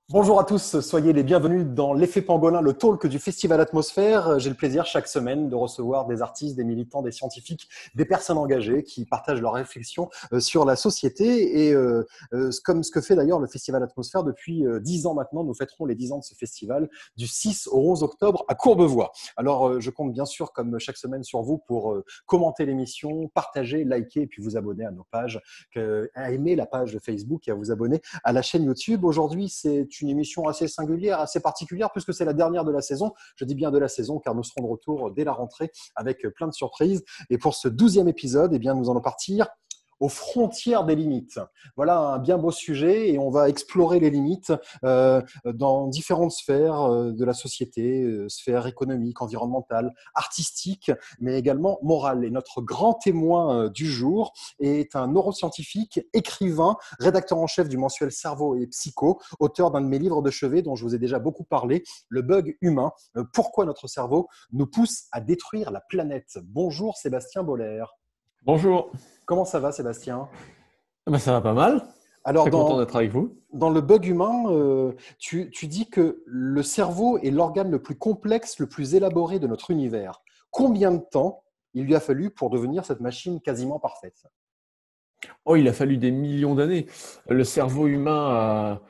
Bonjour à tous, soyez les bienvenus dans l'Effet Pangolin, le talk du Festival Atmosphère. J'ai le plaisir chaque semaine de recevoir des artistes, des militants, des scientifiques, des personnes engagées qui partagent leurs réflexions sur la société. Et comme ce que fait d'ailleurs le Festival Atmosphère depuis 10 ans maintenant, nous fêterons les 10 ans de ce festival du 6 au 11 octobre à Courbevoie. Alors je compte bien sûr comme chaque semaine sur vous pour commenter l'émission, partager, liker et puis vous abonner à nos pages, à aimer la page de Facebook et à vous abonner à la chaîne YouTube. Aujourd'hui, c'est une émission assez singulière, assez particulière, puisque c'est la dernière de la saison. Je dis bien de la saison, car nous serons de retour dès la rentrée avec plein de surprises. Et pour ce 12e épisode, eh bien, nous allons partir aux frontières des limites. Voilà un bien beau sujet et on va explorer les limites dans différentes sphères de la société, sphères économiques, environnementales, artistiques, mais également morales. Et notre grand témoin du jour est un neuroscientifique, écrivain, rédacteur en chef du mensuel Cerveau et Psycho, auteur d'un de mes livres de chevet dont je vous ai déjà beaucoup parlé, Le bug humain, pourquoi notre cerveau nous pousse à détruire la planète. Bonjour Sébastien Boller. Bonjour. Comment ça va Sébastien? Ça va pas mal. Alors, Très content d'être avec vous. dans le bug humain, tu dis que le cerveau est l'organe le plus complexe, le plus élaboré de notre univers. Combien de temps il lui a fallu pour devenir cette machine quasiment parfaite? Oh, il a fallu des millions d'années. Le cerveau humain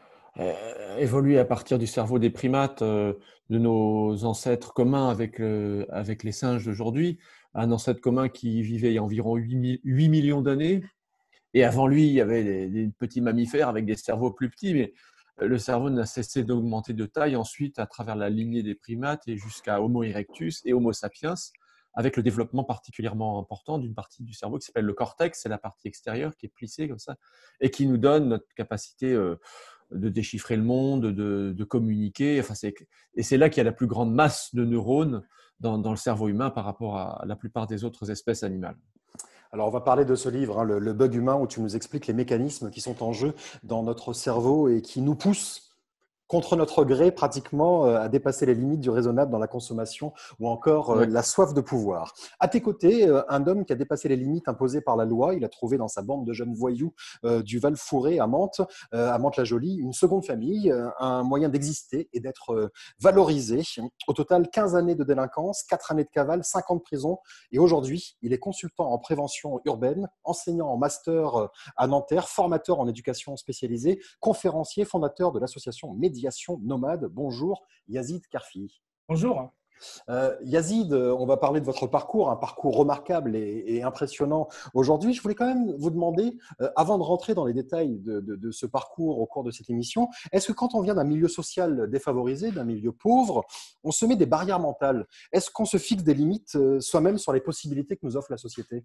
a évolué à partir du cerveau des primates, de nos ancêtres communs avec les singes d'aujourd'hui. Un ancêtre commun qui vivait il y a environ 8 millions d'années. Et avant lui, il y avait des petits mammifères avec des cerveaux plus petits, mais le cerveau n'a cessé d'augmenter de taille ensuite à travers la lignée des primates et jusqu'à Homo erectus et Homo sapiens, avec le développement particulièrement important d'une partie du cerveau qui s'appelle le cortex, c'est la partie extérieure qui est plissée comme ça, et qui nous donne notre capacité de déchiffrer le monde, de communiquer. Enfin, et c'est là qu'il y a la plus grande masse de neurones dans le cerveau humain par rapport à la plupart des autres espèces animales. Alors, on va parler de ce livre, hein, le bug humain, où tu nous expliques les mécanismes qui sont en jeu dans notre cerveau et qui nous poussent contre notre gré pratiquement à dépasser les limites du raisonnable dans la consommation ou encore Ouais. la soif de pouvoir. À tes côtés, un homme qui a dépassé les limites imposées par la loi, il a trouvé dans sa bande de jeunes voyous du Val-Fouré à Mantes-la-Jolie, une seconde famille, un moyen d'exister et d'être valorisé. Au total, 15 années de délinquance, 4 années de cavale, 5 ans de prison et aujourd'hui, il est consultant en prévention urbaine, enseignant en master à Nanterre, formateur en éducation spécialisée, conférencier, fondateur de l'association Médiation Nomade. Bonjour Yazid Karfi. Bonjour. Yazid, on va parler de votre parcours, un parcours remarquable et impressionnant aujourd'hui. Je voulais quand même vous demander, avant de rentrer dans les détails de ce parcours au cours de cette émission, est-ce que quand on vient d'un milieu social défavorisé, d'un milieu pauvre, on se met des barrières mentales? Est-ce qu'on se fixe des limites soi-même sur les possibilités que nous offre la société?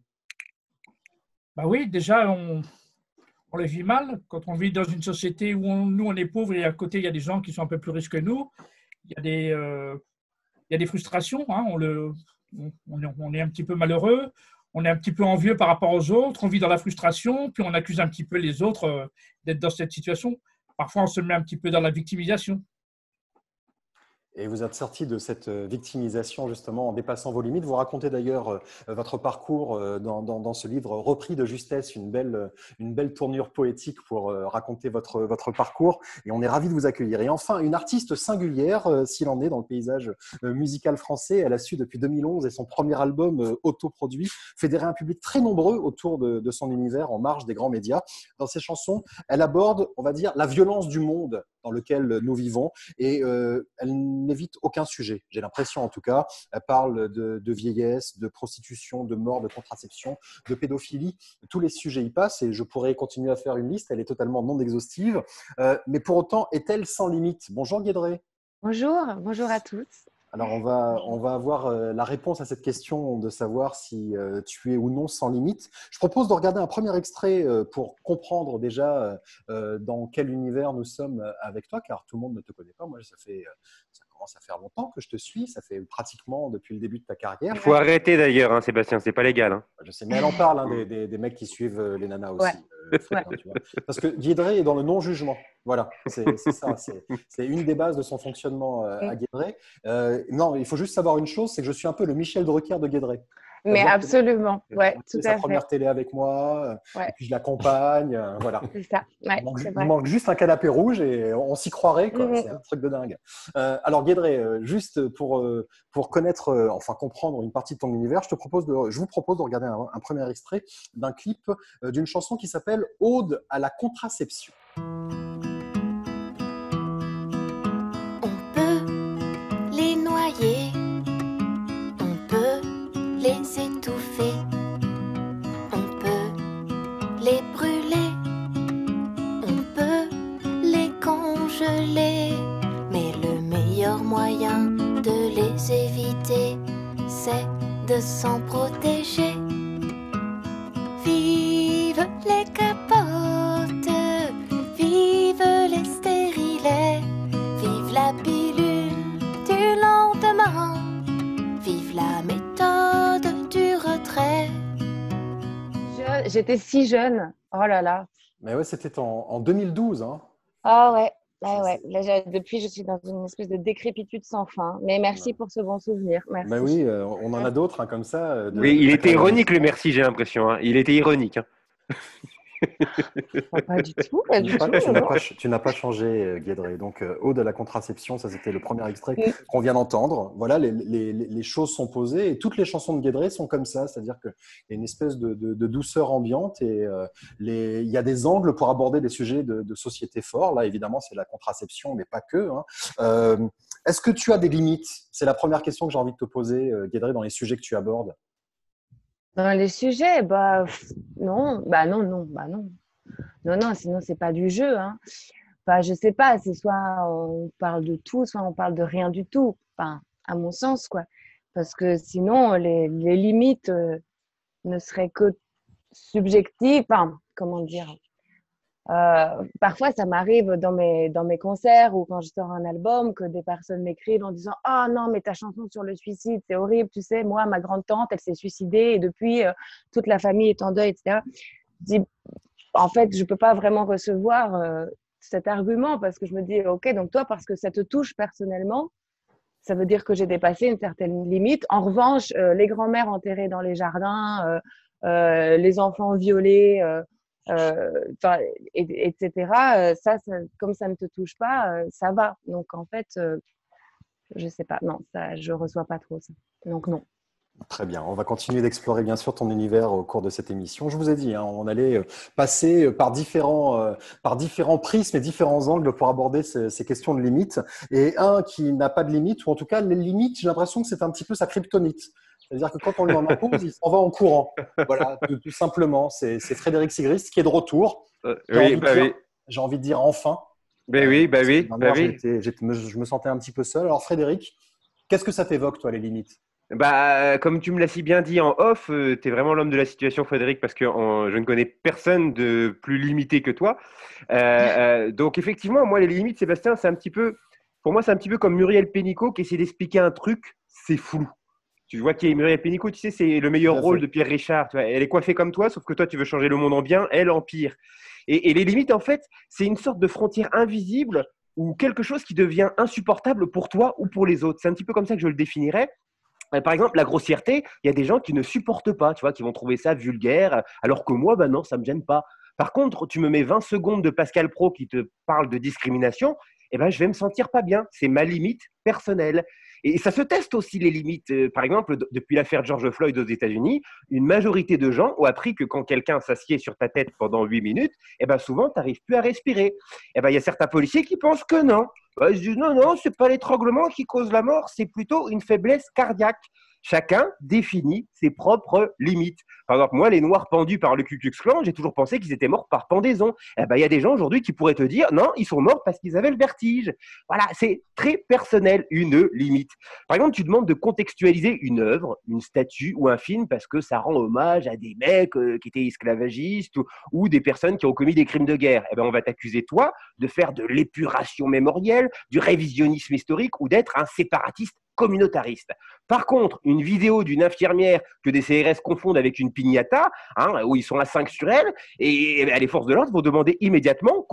Bah oui, déjà, on les vit mal quand on vit dans une société où nous, on est pauvres et à côté, il y a des gens qui sont un peu plus riches que nous. Il y a des frustrations. Hein, on est un petit peu malheureux. On est un petit peu envieux par rapport aux autres. On vit dans la frustration. Puis on accuse un petit peu les autres d'être dans cette situation. Parfois, on se met un petit peu dans la victimisation. Et vous êtes sorti de cette victimisation justement en dépassant vos limites. Vous racontez d'ailleurs votre parcours dans ce livre repris de justesse, une belle tournure poétique pour raconter votre parcours. Et on est ravis de vous accueillir. Et enfin, une artiste singulière, s'il en est, dans le paysage musical français. Elle a su depuis 2011 et son premier album autoproduit fédérer un public très nombreux autour de son univers en marge des grands médias. Dans ses chansons, elle aborde, on va dire, la violence du monde dans lequel nous vivons et elle n'évite aucun sujet, j'ai l'impression en tout cas. Elle parle de vieillesse, de prostitution, de mort, de contraception, de pédophilie. Tous les sujets y passent et je pourrais continuer à faire une liste, elle est totalement non exhaustive. Mais pour autant, est-elle sans limite? Bonjour Guédré. Bonjour à tous. Alors, on va avoir la réponse à cette question de savoir si tu es ou non sans limite. Je propose de regarder un premier extrait pour comprendre déjà dans quel univers nous sommes avec toi, car tout le monde ne te connaît pas. Moi, ça commence à faire longtemps que je te suis. Ça fait pratiquement depuis le début de ta carrière. Il faut arrêter d'ailleurs, hein, Sébastien, c'est pas légal. Hein. Je sais, mais elle en parle, hein, des mecs qui suivent les nanas aussi. Ouais. Fred, hein, tu vois. Parce que Guédré est dans le non-jugement. Voilà, c'est ça. C'est une des bases de son fonctionnement à Guédré. Non, il faut juste savoir une chose, c'est que je suis un peu le Michel Drucker de Guédré. Mais C'est-à-dire absolument, qu'elle ouais, a tout fait sa à fait. première télé avec moi, et Ouais, puis je l'accompagne, voilà. c'est ça. Ouais, c'est Il vrai. manque juste un canapé rouge et on s'y croirait, quoi. C'est un Mhm. truc de dingue. Alors, Guédré, juste pour connaître, enfin comprendre une partie de ton univers, je vous propose de regarder un premier extrait d'un clip d'une chanson qui s'appelle Ode à la contraception. On peut les noyer, on peut les étouffer, on peut les brûler, on peut les congeler. Mais le meilleur moyen de les éviter, c'est de s'en protéger. Vive les capotes, vive les stérilets, vive la pilule du lendemain, vive la méthode du retrait. J'étais si jeune. Oh là là. Mais ouais, c'était en 2012, hein. Ah ouais. Ça, Ah ouais. c'est- Là, depuis, je suis dans une espèce de décrépitude sans fin. Mais merci pour ce bon souvenir. Mais Merci. oui, on en a d'autres hein, comme ça. Oui, De il ta était carrière ironique le musicale. merci, j'ai l'impression. Hein. Il était ironique. Hein. Pas du tout, pas du tout. Non, non. Tu n'as pas changé, Guédré. Donc, Ode à la contraception, ça c'était le premier extrait Mm. qu'on vient d'entendre. Voilà, les choses sont posées et toutes les chansons de Guédré sont comme ça, c'est-à-dire qu'il y a une espèce de douceur ambiante et il y a des angles pour aborder des sujets de société forts. Là, évidemment, c'est la contraception, mais pas que. Hein. Est-ce que tu as des limites? C'est la première question que j'ai envie de te poser, Guédré, dans les sujets que tu abordes. Dans les sujets, non, non. Non, non, sinon, c'est pas du jeu, hein. Enfin, je sais pas, c'est soit on parle de tout, soit on parle de rien du tout. Enfin, à mon sens, quoi. Parce que sinon, les limites ne seraient que subjectives. Enfin, comment dire? Parfois, ça m'arrive dans mes concerts ou quand je sors un album que des personnes m'écrivent en disant « Ah non, mais ta chanson sur le suicide, c'est horrible. Tu sais, moi, ma grande-tante, elle s'est suicidée et depuis, toute la famille est en deuil, etc. » Je dis, en fait, je ne peux pas vraiment recevoir cet argument parce que je me dis, OK, donc toi, parce que ça te touche personnellement, ça veut dire que j'ai dépassé une certaine limite. En revanche, les grands-mères enterrées dans les jardins, les enfants violés, etc., comme ça ne te touche pas, ça va. Donc, en fait, je ne sais pas. Non, ça, je ne reçois pas trop ça. Donc, non. Très bien, on va continuer d'explorer bien sûr ton univers au cours de cette émission. Je vous ai dit, hein, on allait passer par différents prismes et différents angles pour aborder ces questions de limites. Et un qui n'a pas de limite, ou en tout cas les limites, j'ai l'impression que c'est un petit peu sa kryptonite. C'est-à-dire que quand on lui en impose, il s'en va en courant. Voilà, tout simplement. C'est Frédéric Sigrist qui est de retour. Oui, bah oui. J'ai envie de dire enfin. Ben oui, bah Parce que oui, bah dernièrement, oui. je me sentais un petit peu seul. Alors Frédéric, qu'est-ce que ça t'évoque, toi, les limites? Bah, comme tu me l'as si bien dit en off, tu es vraiment l'homme de la situation, Frédéric, parce que je ne connais personne de plus limité que toi. Donc, effectivement, moi, les limites, Sébastien, pour moi, c'est un petit peu comme Muriel Pénicaud qui essaie d'expliquer un truc, c'est flou. Tu vois qui est Muriel Pénicaud, tu sais, c'est le meilleur Tout à rôle fait. de Pierre Richard. Tu vois, elle est coiffée comme toi, sauf que toi, tu veux changer le monde en bien, elle en pire. Et les limites, en fait, c'est une sorte de frontière invisible ou quelque chose qui devient insupportable pour toi ou pour les autres. C'est un petit peu comme ça que je le définirais. Par exemple, la grossièreté, il y a des gens qui ne supportent pas, tu vois, qui vont trouver ça vulgaire, alors que moi, ben non, ça ne me gêne pas. Par contre, tu me mets 20 secondes de Pascal Praud qui te parle de discrimination, eh ben, je vais me sentir pas bien. C'est ma limite personnelle. Et ça se teste aussi les limites. Par exemple, depuis l'affaire George Floyd aux États-Unis, une majorité de gens ont appris que quand quelqu'un s'assied sur ta tête pendant 8 minutes, eh ben, souvent, tu n'arrives plus à respirer. Eh ben, il y a certains policiers qui pensent que non. Ils disent non, non, ce n'est pas l'étranglement qui cause la mort, c'est plutôt une faiblesse cardiaque. Chacun définit ses propres limites. Par exemple, moi, les Noirs pendus par le Ku Klux Klan, j'ai toujours pensé qu'ils étaient morts par pendaison. Eh ben, il y a des gens aujourd'hui qui pourraient te dire non, ils sont morts parce qu'ils avaient le vertige. Voilà, c'est très personnel, une limite. Par exemple, tu demandes de contextualiser une œuvre, une statue ou un film parce que ça rend hommage à des mecs qui étaient esclavagistes ou des personnes qui ont commis des crimes de guerre. Eh ben, on va t'accuser, toi, de faire de l'épuration mémorielle, du révisionnisme historique ou d'être un séparatiste communautariste. Par contre, une vidéo d'une infirmière que des CRS confondent avec une piñata, où ils sont à 5 sur elle, et les forces de l'ordre vont demander immédiatement qu'on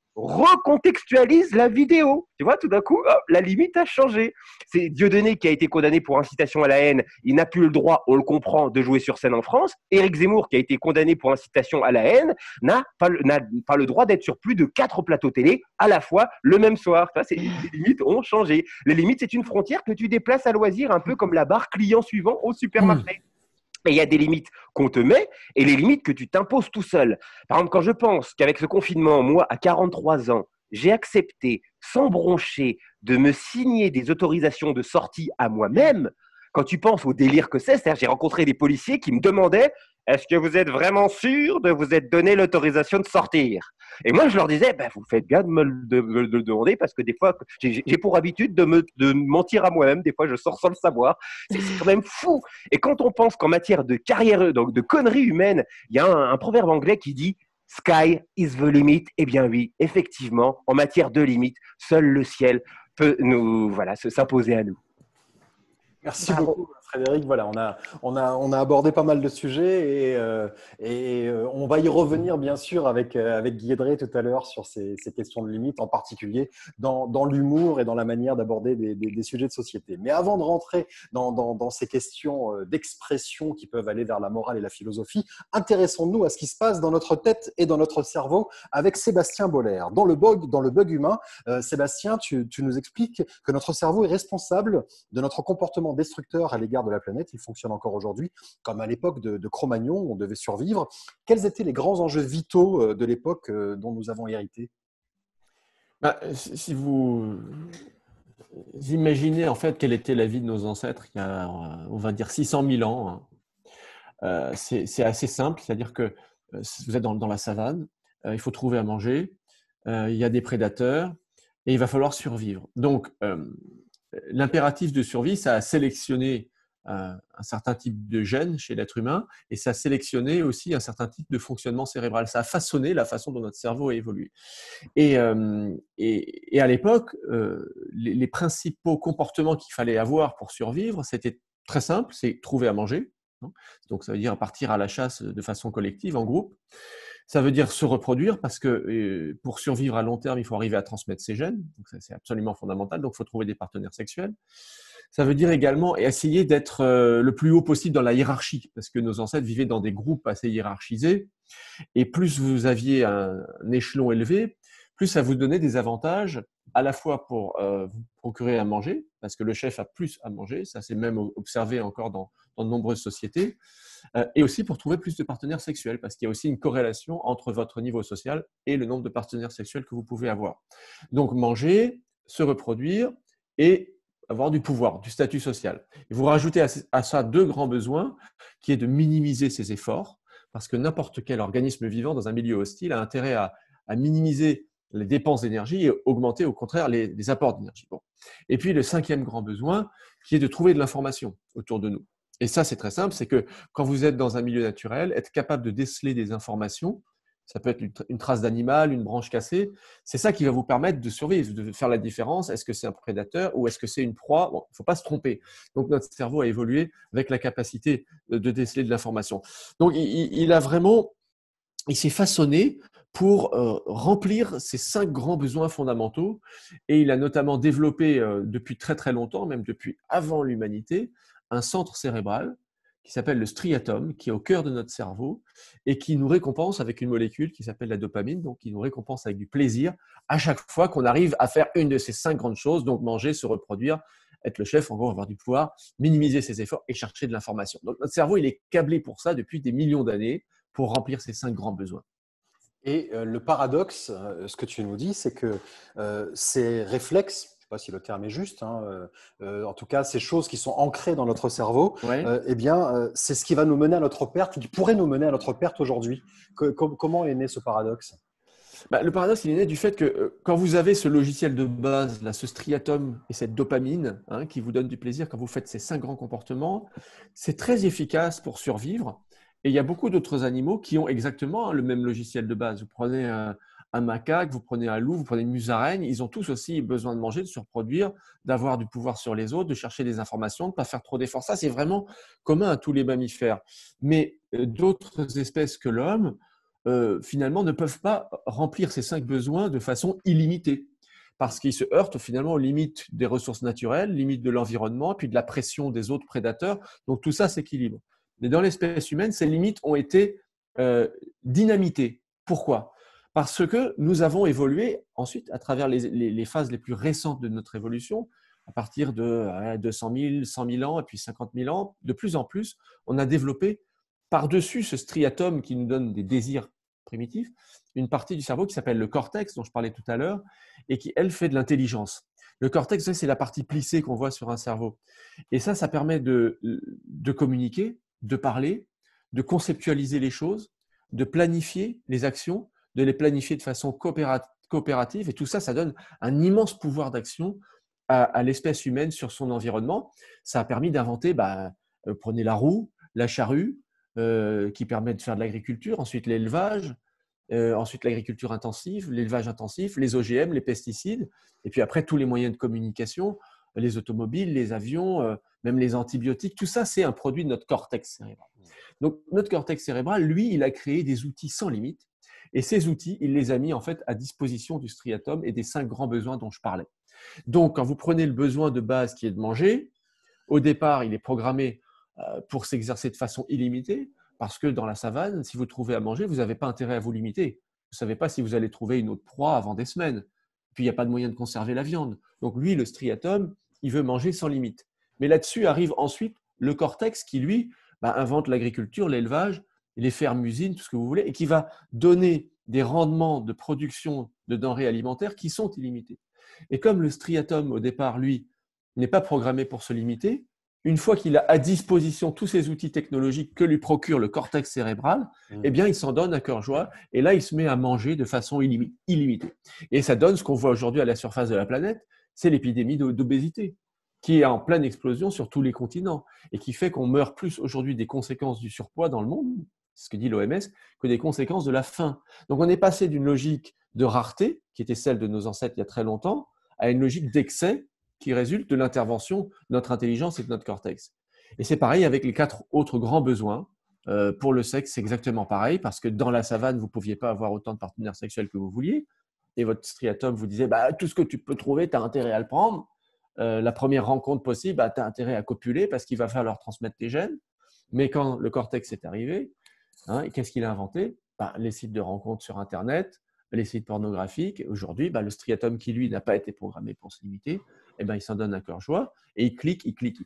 recontextualise la vidéo. Tu vois, tout d'un coup, hop, la limite a changé. C'est Dieudonné qui a été condamné pour incitation à la haine. Il n'a plus le droit, on le comprend, de jouer sur scène en France. Éric Zemmour, qui a été condamné pour incitation à la haine, n'a pas le droit d'être sur plus de 4 plateaux télé à la fois le même soir. Les limites ont changé. Les limites, c'est une frontière que tu déplaces à loisir, un peu comme la barre client suivant au supermarché. Et il y a des limites qu'on te met et les limites que tu t'imposes tout seul. Par exemple, quand je pense qu'avec ce confinement, moi, à 43 ans, j'ai accepté, sans broncher, de me signer des autorisations de sortie à moi-même, quand tu penses au délire que c'est-à-dire j'ai rencontré des policiers qui me demandaient « Est-ce que vous êtes vraiment sûr de vous être donné l'autorisation de sortir ?» Et moi, je leur disais « Vous faites bien de me le demander parce que des fois, j'ai pour habitude de mentir à moi-même. Des fois, je sors sans le savoir. C'est quand même fou. » Et quand on pense qu'en matière de carrière, donc de conneries humaines, il y a un proverbe anglais qui dit « Sky is the limit ». Eh bien oui, effectivement, en matière de limites, seul le ciel peut s'imposer à nous. Merci beaucoup, Frédéric. Voilà, on a abordé pas mal de sujets et on va y revenir bien sûr avec Guy Edré tout à l'heure sur ces questions de limites, en particulier dans l'humour et dans la manière d'aborder des sujets de société. Mais avant de rentrer dans ces questions d'expression qui peuvent aller vers la morale et la philosophie, intéressons-nous à ce qui se passe dans notre tête et dans notre cerveau avec Sébastien Boller. Dans le bug humain, Sébastien, tu nous expliques que notre cerveau est responsable de notre comportement destructeur à l'égard de la planète. Il fonctionne encore aujourd'hui, comme à l'époque de Cro-Magnon, on devait survivre. Quels étaient les grands enjeux vitaux de l'époque dont nous avons hérité ? Si vous imaginez en fait quelle était la vie de nos ancêtres il y a, on va dire, 600 000 ans, c'est assez simple, c'est-à-dire que vous êtes dans la savane, il faut trouver à manger, il y a des prédateurs et il va falloir survivre. Donc, l'impératif de survie, ça a sélectionné un certain type de gènes chez l'être humain et ça a sélectionné aussi un certain type de fonctionnement cérébral. Ça a façonné la façon dont notre cerveau a évolué. Et à l'époque, les principaux comportements qu'il fallait avoir pour survivre, c'était très simple, c'est trouver à manger. Donc, ça veut dire partir à la chasse de façon collective, en groupe. Ça veut dire se reproduire parce que pour survivre à long terme, il faut arriver à transmettre ses gènes. Donc, ça, c'est absolument fondamental. Donc, il faut trouver des partenaires sexuels. Ça veut dire également essayer d'être le plus haut possible dans la hiérarchie parce que nos ancêtres vivaient dans des groupes assez hiérarchisés. Et plus vous aviez un échelon élevé, plus ça vous donnait des avantages à la fois pour vous procurer à manger, parce que le chef a plus à manger, ça c'est même observé encore dans de nombreuses sociétés, et aussi pour trouver plus de partenaires sexuels, parce qu'il y a aussi une corrélation entre votre niveau social et le nombre de partenaires sexuels que vous pouvez avoir. Donc manger, se reproduire et avoir du pouvoir, du statut social. Et vous rajoutez à ça 2 grands besoins, qui est de minimiser ses efforts, parce que n'importe quel organisme vivant dans un milieu hostile a intérêt à minimiser les dépenses d'énergie et augmenter au contraire les apports d'énergie. Bon. Et puis le 5e grand besoin, qui est de trouver de l'information autour de nous. Et ça, c'est très simple, c'est que quand vous êtes dans un milieu naturel, être capable de déceler des informations, ça peut être une trace d'animal, une branche cassée, c'est ça qui va vous permettre de survivre, de faire la différence. Est-ce que c'est un prédateur ou est-ce que c'est une proie ? Bon, il ne faut pas se tromper. Donc, notre cerveau a évolué avec la capacité de déceler de l'information. Donc, il s'est façonné pour remplir ces 5 grands besoins fondamentaux et il a notamment développé depuis très très longtemps, même depuis avant l'humanité, un centre cérébral qui s'appelle le striatum, qui est au cœur de notre cerveau et qui nous récompense avec une molécule qui s'appelle la dopamine, donc qui nous récompense avec du plaisir à chaque fois qu'on arrive à faire une de ces 5 grandes choses, donc manger, se reproduire, être le chef, en gros avoir du pouvoir, minimiser ses efforts et chercher de l'information. Donc notre cerveau, il est câblé pour ça depuis des millions d'années pour remplir ces 5 grands besoins. Et le paradoxe, ce que tu nous dis, c'est que ces réflexes, je ne sais pas si le terme est juste, en tout cas ces choses qui sont ancrées dans notre cerveau, Ouais. C'est ce qui va nous mener à notre perte, qui pourrait nous mener à notre perte aujourd'hui. Comment est né ce paradoxe ? Le paradoxe, il est né du fait que quand vous avez ce logiciel de base, là, ce striatum et cette dopamine qui vous donne du plaisir quand vous faites ces 5 grands comportements, c'est très efficace pour survivre. Et il y a beaucoup d'autres animaux qui ont exactement le même logiciel de base. Vous prenez un macaque, vous prenez un loup, vous prenez une musaraigne, ils ont tous aussi besoin de manger, de se reproduire, d'avoir du pouvoir sur les autres, de chercher des informations, de ne pas faire trop d'efforts. Ça, c'est vraiment commun à tous les mammifères. Mais d'autres espèces que l'homme finalement, ne peuvent pas remplir ces 5 besoins de façon illimitée. Parce qu'ils se heurtent finalement aux limites des ressources naturelles, limites de l'environnement, puis de la pression des autres prédateurs. Donc tout ça s'équilibre. Mais dans l'espèce humaine, ces limites ont été dynamitées. Pourquoi? Parce que nous avons évolué ensuite à travers les phases les plus récentes de notre évolution, à partir de 200 000, 100 000 ans et puis 50 000 ans, de plus en plus, on a développé par-dessus ce striatum qui nous donne des désirs primitifs, une partie du cerveau qui s'appelle le cortex, dont je parlais tout à l'heure, et qui, elle, fait de l'intelligence. Le cortex, c'est la partie plissée qu'on voit sur un cerveau. Et ça permet de communiquer, de parler, de conceptualiser les choses, de planifier les actions, de les planifier de façon coopérative. Et tout ça, ça donne un immense pouvoir d'action à l'espèce humaine sur son environnement. Ça a permis d'inventer, prenez la roue, la charrue, qui permet de faire de l'agriculture, ensuite l'élevage, ensuite l'agriculture intensive, l'élevage intensif, les OGM, les pesticides, et puis après tous les moyens de communication, les automobiles, les avions, même les antibiotiques, tout ça c'est un produit de notre cortex cérébral. Donc notre cortex cérébral, lui, il a créé des outils sans limite, et ces outils, il les a mis en fait à disposition du striatum et des 5 grands besoins dont je parlais. Donc quand vous prenez le besoin de base qui est de manger, au départ, il est programmé pour s'exercer de façon illimitée, parce que dans la savane, si vous trouvez à manger, vous n'avez pas intérêt à vous limiter. Vous ne savez pas si vous allez trouver une autre proie avant des semaines. Puis, il n'y a pas de moyen de conserver la viande. Donc, lui, le striatum, il veut manger sans limite. Mais là-dessus arrive ensuite le cortex qui, lui, invente l'agriculture, l'élevage, les fermes-usines, tout ce que vous voulez, et qui va donner des rendements de production de denrées alimentaires qui sont illimités. Et comme le striatum, au départ, lui, n'est pas programmé pour se limiter, une fois qu'il a à disposition tous ces outils technologiques que lui procure le cortex cérébral, eh bien, il s'en donne à cœur joie et là, il se met à manger de façon illimitée. Et ça donne ce qu'on voit aujourd'hui à la surface de la planète, c'est l'épidémie d'obésité qui est en pleine explosion sur tous les continents et qui fait qu'on meurt plus aujourd'hui des conséquences du surpoids dans le monde, c'est ce que dit l'OMS, que des conséquences de la faim. Donc, on est passé d'une logique de rareté, qui était celle de nos ancêtres il y a très longtemps, à une logique d'excès qui résulte de l'intervention de notre intelligence et de notre cortex. Et c'est pareil avec les 4 autres grands besoins. Pour le sexe, c'est exactement pareil, parce que dans la savane, vous ne pouviez pas avoir autant de partenaires sexuels que vous vouliez, et votre striatum vous disait tout ce que tu peux trouver, tu as intérêt à le prendre. La première rencontre possible, tu as intérêt à copuler, parce qu'il va falloir transmettre tes gènes. Mais quand le cortex est arrivé, qu'est-ce qu'il a inventé? Les sites de rencontres sur Internet, les sites pornographiques. Aujourd'hui, le striatum qui, lui, n'a pas été programmé pour se limiter, il s'en donne à cœur joie et il clique.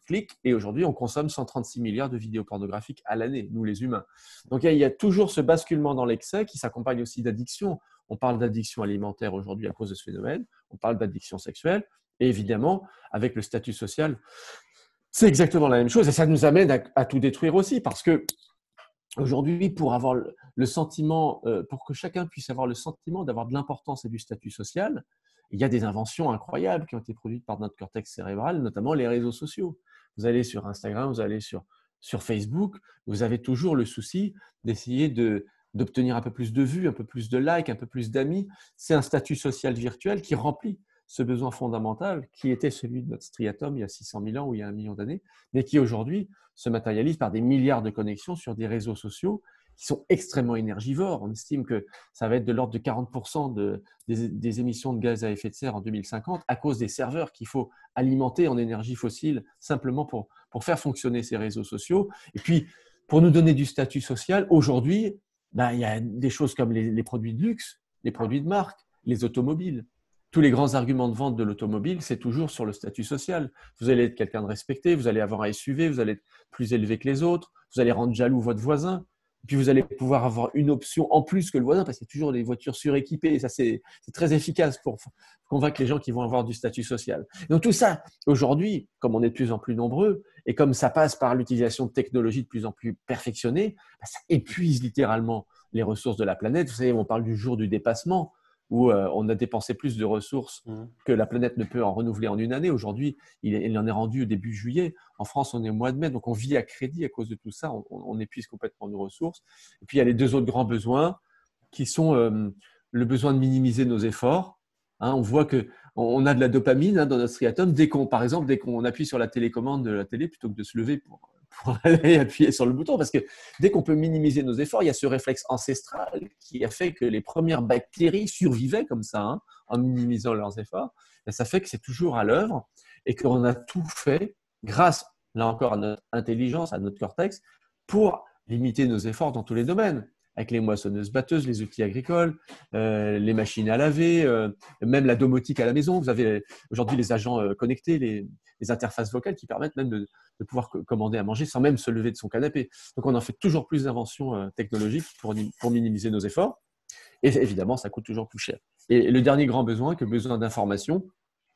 Et aujourd'hui, on consomme 136 milliards de vidéos pornographiques à l'année, nous les humains. Donc, il y a toujours ce basculement dans l'excès qui s'accompagne aussi d'addiction. On parle d'addiction alimentaire aujourd'hui à cause de ce phénomène. On parle d'addiction sexuelle. Et évidemment, avec le statut social, c'est exactement la même chose. Et ça nous amène à tout détruire aussi parce que aujourd'hui, pour avoir le sentiment, pour que chacun puisse avoir le sentiment d'avoir de l'importance et du statut social, il y a des inventions incroyables qui ont été produites par notre cortex cérébral, notamment les réseaux sociaux. Vous allez sur Instagram, vous allez sur Facebook, vous avez toujours le souci d'essayer d'obtenir un peu plus de vues, un peu plus de likes, un peu plus d'amis. C'est un statut social virtuel qui remplit ce besoin fondamental qui était celui de notre striatum il y a 600 000 ans ou il y a 1 million d'années, mais qui aujourd'hui se matérialise par des milliards de connexions sur des réseaux sociaux qui sont extrêmement énergivores. On estime que ça va être de l'ordre de 40% des émissions de gaz à effet de serre en 2050 à cause des serveurs qu'il faut alimenter en énergie fossile simplement pour faire fonctionner ces réseaux sociaux. Et puis, pour nous donner du statut social, aujourd'hui, il y a des choses comme les produits de luxe, les produits de marque, les automobiles. Tous les grands arguments de vente de l'automobile, c'est toujours sur le statut social. Vous allez être quelqu'un de respecté, vous allez avoir un SUV, vous allez être plus élevé que les autres, vous allez rendre jaloux votre voisin. Puis vous allez pouvoir avoir une option en plus que le voisin parce qu'il y a toujours des voitures suréquipées. Et ça, c'est très efficace pour convaincre les gens qui vont avoir du statut social. Donc tout ça, aujourd'hui, comme on est de plus en plus nombreux et comme ça passe par l'utilisation de technologies de plus en plus perfectionnées, ça épuise littéralement les ressources de la planète. Vous savez, on parle du jour du dépassement où on a dépensé plus de ressources que la planète ne peut en renouveler en une année. Aujourd'hui, il en est rendu au début juillet. En France, on est au mois de mai, donc on vit à crédit à cause de tout ça. On épuise complètement nos ressources. Et puis, il y a les 2 autres grands besoins qui sont le besoin de minimiser nos efforts. On voit qu'on a de la dopamine dans notre striatum. Par exemple, dès qu'on appuie sur la télécommande de la télé, plutôt que de se lever pour aller appuyer sur le bouton. Parce que dès qu'on peut minimiser nos efforts, il y a ce réflexe ancestral qui a fait que les premières bactéries survivaient comme ça, hein, en minimisant leurs efforts. Et ça fait que c'est toujours à l'œuvre et qu'on a tout fait grâce, là encore, à notre intelligence, à notre cortex, pour limiter nos efforts dans tous les domaines. Avec les moissonneuses-batteuses, les outils agricoles, les machines à laver, même la domotique à la maison. Vous avez aujourd'hui les agents connectés, les interfaces vocales qui permettent même de pouvoir commander à manger sans même se lever de son canapé. Donc, on en fait toujours plus d'inventions technologiques pour minimiser nos efforts. Et évidemment, ça coûte toujours plus cher. Et le dernier grand besoin, que besoin d'information,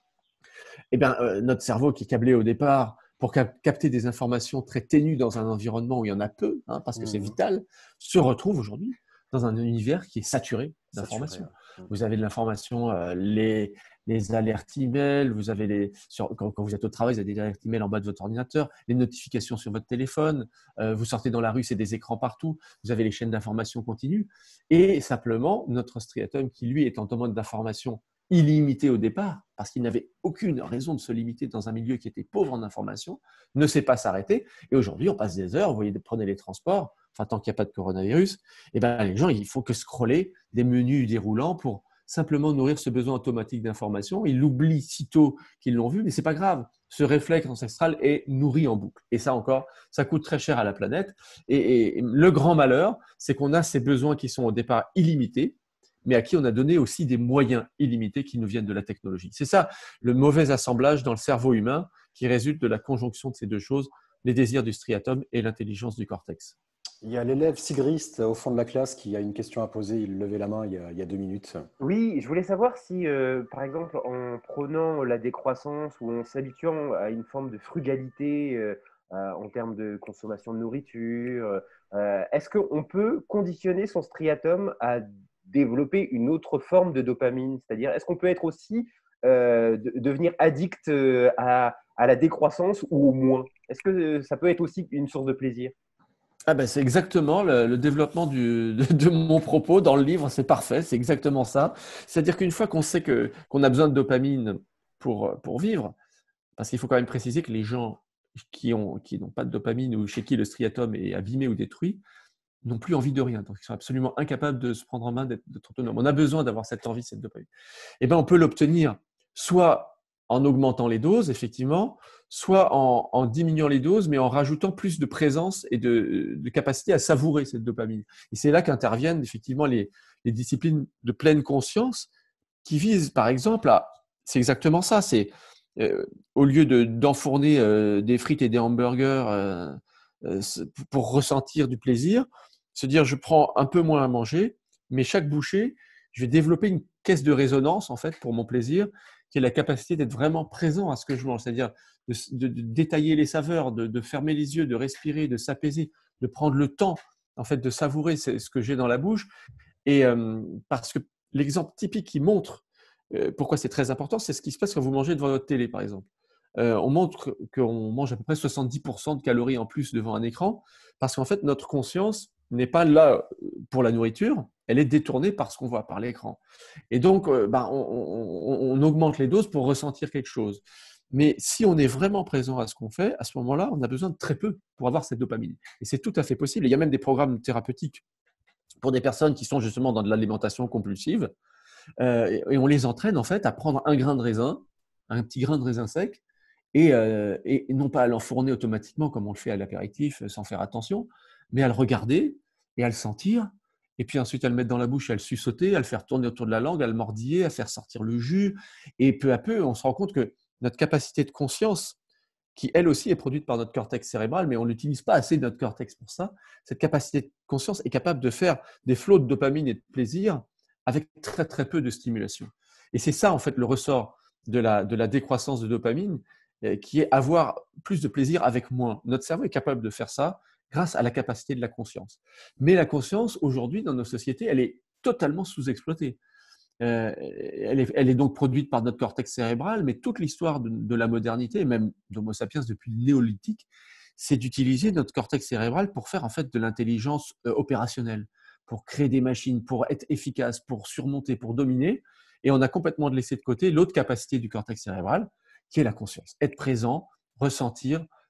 eh bien, notre cerveau qui est câblé au départ pour capter des informations très ténues dans un environnement où il y en a peu, hein, parce que c'est vital, se retrouve aujourd'hui dans un univers qui est saturé d'informations. Vous avez de l'information, les alertes email, vous avez quand vous êtes au travail, vous avez des alertes email en bas de votre ordinateur, les notifications sur votre téléphone, vous sortez dans la rue, c'est des écrans partout, vous avez les chaînes d'information continues. Et simplement, notre striatum, qui lui est en demande d'informations illimité au départ, parce qu'il n'avait aucune raison de se limiter dans un milieu qui était pauvre en information, ne sait pas s'arrêter. Et aujourd'hui, on passe des heures, vous voyez, prenez les transports, enfin tant qu'il n'y a pas de coronavirus, et ben, les gens, il faut que scroller des menus déroulants pour simplement nourrir ce besoin automatique d'information. Ils l'oublient sitôt qu'ils l'ont vu, mais ce n'est pas grave. Ce réflexe ancestral est nourri en boucle. Et ça encore, ça coûte très cher à la planète. Et le grand malheur, c'est qu'on a ces besoins qui sont au départ illimités, mais à qui on a donné aussi des moyens illimités qui nous viennent de la technologie. C'est ça, le mauvais assemblage dans le cerveau humain qui résulte de la conjonction de ces deux choses, les désirs du striatum et l'intelligence du cortex. Il y a l'élève Sigrist au fond de la classe qui a une question à poser. Il levait la main il y a 2 minutes. Oui, je voulais savoir si, par exemple, en prenant la décroissance ou en s'habituant à une forme de frugalité en termes de consommation de nourriture, est-ce qu'on peut conditionner son striatum à développer une autre forme de dopamine? C'est-à-dire, est-ce qu'on peut être aussi devenir addict à la décroissance ou au moins? Est-ce que ça peut être aussi une source de plaisir? Ah ben, c'est exactement le développement de mon propos dans le livre, c'est parfait, c'est exactement ça. C'est-à-dire qu'une fois qu'on sait qu'on a besoin de dopamine pour vivre, parce qu'il faut quand même préciser que les gens qui n'ont pas de dopamine ou chez qui le striatum est abîmé ou détruit, n'ont plus envie de rien. Donc, ils sont absolument incapables de se prendre en main, d'être autonomes. On a besoin d'avoir cette envie, cette dopamine. Eh bien, on peut l'obtenir soit en augmentant les doses, effectivement, soit en diminuant les doses, mais en rajoutant plus de présence et de capacité à savourer cette dopamine. Et c'est là qu'interviennent effectivement les disciplines de pleine conscience qui visent, par exemple, c'est exactement ça, c'est au lieu d'enfourner des frites et des hamburgers pour ressentir du plaisir, se dire je prends un peu moins à manger, mais chaque bouchée, je vais développer une caisse de résonance en fait pour mon plaisir, qui est la capacité d'être vraiment présent à ce que je mange, c'est-à-dire de détailler les saveurs, de fermer les yeux, de respirer, de s'apaiser, de prendre le temps en fait de savourer ce que j'ai dans la bouche. Et parce que l'exemple typique qui montre pourquoi c'est très important, c'est ce qui se passe quand vous mangez devant votre télé, par exemple. On montre qu'on mange à peu près 70% de calories en plus devant un écran, parce qu'en fait, notre conscience n'est pas là pour la nourriture, elle est détournée par ce qu'on voit, par l'écran. Et donc, on augmente les doses pour ressentir quelque chose. Mais si on est vraiment présent à ce qu'on fait, à ce moment-là, on a besoin de très peu pour avoir cette dopamine. Et c'est tout à fait possible. Il y a même des programmes thérapeutiques pour des personnes qui sont justement dans de l'alimentation compulsive, et on les entraîne en fait à prendre un grain de raisin, un petit grain de raisin sec, et non pas à l'enfourner automatiquement comme on le fait à l'apéritif sans faire attention, mais à le regarder et à le sentir, et puis ensuite à le mettre dans la bouche, à le suçoter, à le faire tourner autour de la langue, à le mordiller, à faire sortir le jus. Et peu à peu, on se rend compte que notre capacité de conscience, qui elle aussi est produite par notre cortex cérébral, mais on n'utilise pas assez notre cortex pour ça, cette capacité de conscience est capable de faire des flots de dopamine et de plaisir avec très très peu de stimulation. Et c'est ça en fait le ressort de la décroissance de dopamine, qui est avoir plus de plaisir avec moins. Notre cerveau est capable de faire ça grâce à la capacité de la conscience. Mais la conscience, aujourd'hui, dans nos sociétés, elle est totalement sous-exploitée. Elle est donc produite par notre cortex cérébral, mais toute l'histoire de la modernité, même d'Homo sapiens depuis le néolithique, c'est d'utiliser notre cortex cérébral pour faire en fait de l'intelligence opérationnelle, pour créer des machines, pour être efficace, pour surmonter, pour dominer. Et on a complètement laissé de côté l'autre capacité du cortex cérébral, qui est la conscience. Être présent, ressentir,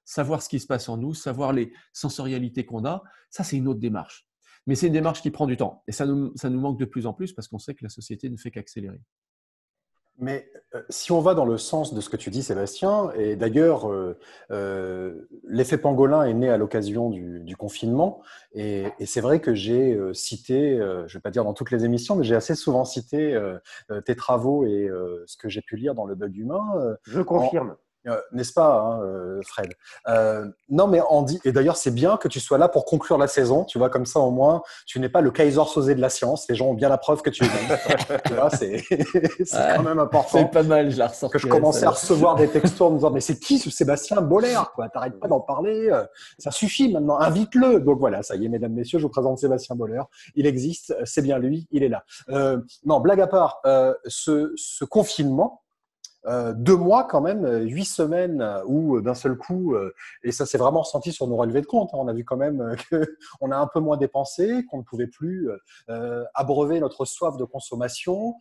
savoir ce qui se passe en nous, savoir les sensorialités qu'on a, ça c'est une autre démarche. Mais c'est une démarche qui prend du temps. Et ça nous manque de plus en plus parce qu'on sait que la société ne fait qu'accélérer. Mais si on va dans le sens de ce que tu dis, Sébastien, et d'ailleurs, l'effet pangolin est né à l'occasion du confinement, et c'est vrai que j'ai cité, je ne vais pas dire dans toutes les émissions, mais j'ai assez souvent cité tes travaux et ce que j'ai pu lire dans Le Bug Humain. Je confirme. N'est-ce pas, hein, Fred? Non, mais et d'ailleurs, c'est bien que tu sois là pour conclure la saison. Tu vois, comme ça, au moins, tu n'es pas le Kaiser Soze de la science. Les gens ont bien la preuve que tu es là. Tu vois, c'est quand même important. C'est pas mal, je la ressors. Que je commençais à recevoir des textos en me disant, mais c'est qui ce Sébastien Boller, quoi? T'arrêtes pas d'en parler. Ça suffit maintenant. Invite-le. Donc voilà, ça y est, mesdames, messieurs, je vous présente Sébastien Boller. Il existe. C'est bien lui. Il est là. Non, blague à part, ce confinement, 2 mois quand même, 8 semaines où d'un seul coup, et ça s'est vraiment ressenti sur nos relevés de compte, hein, on a vu quand même qu'on a un peu moins dépensé, qu'on ne pouvait plus abreuver notre soif de consommation.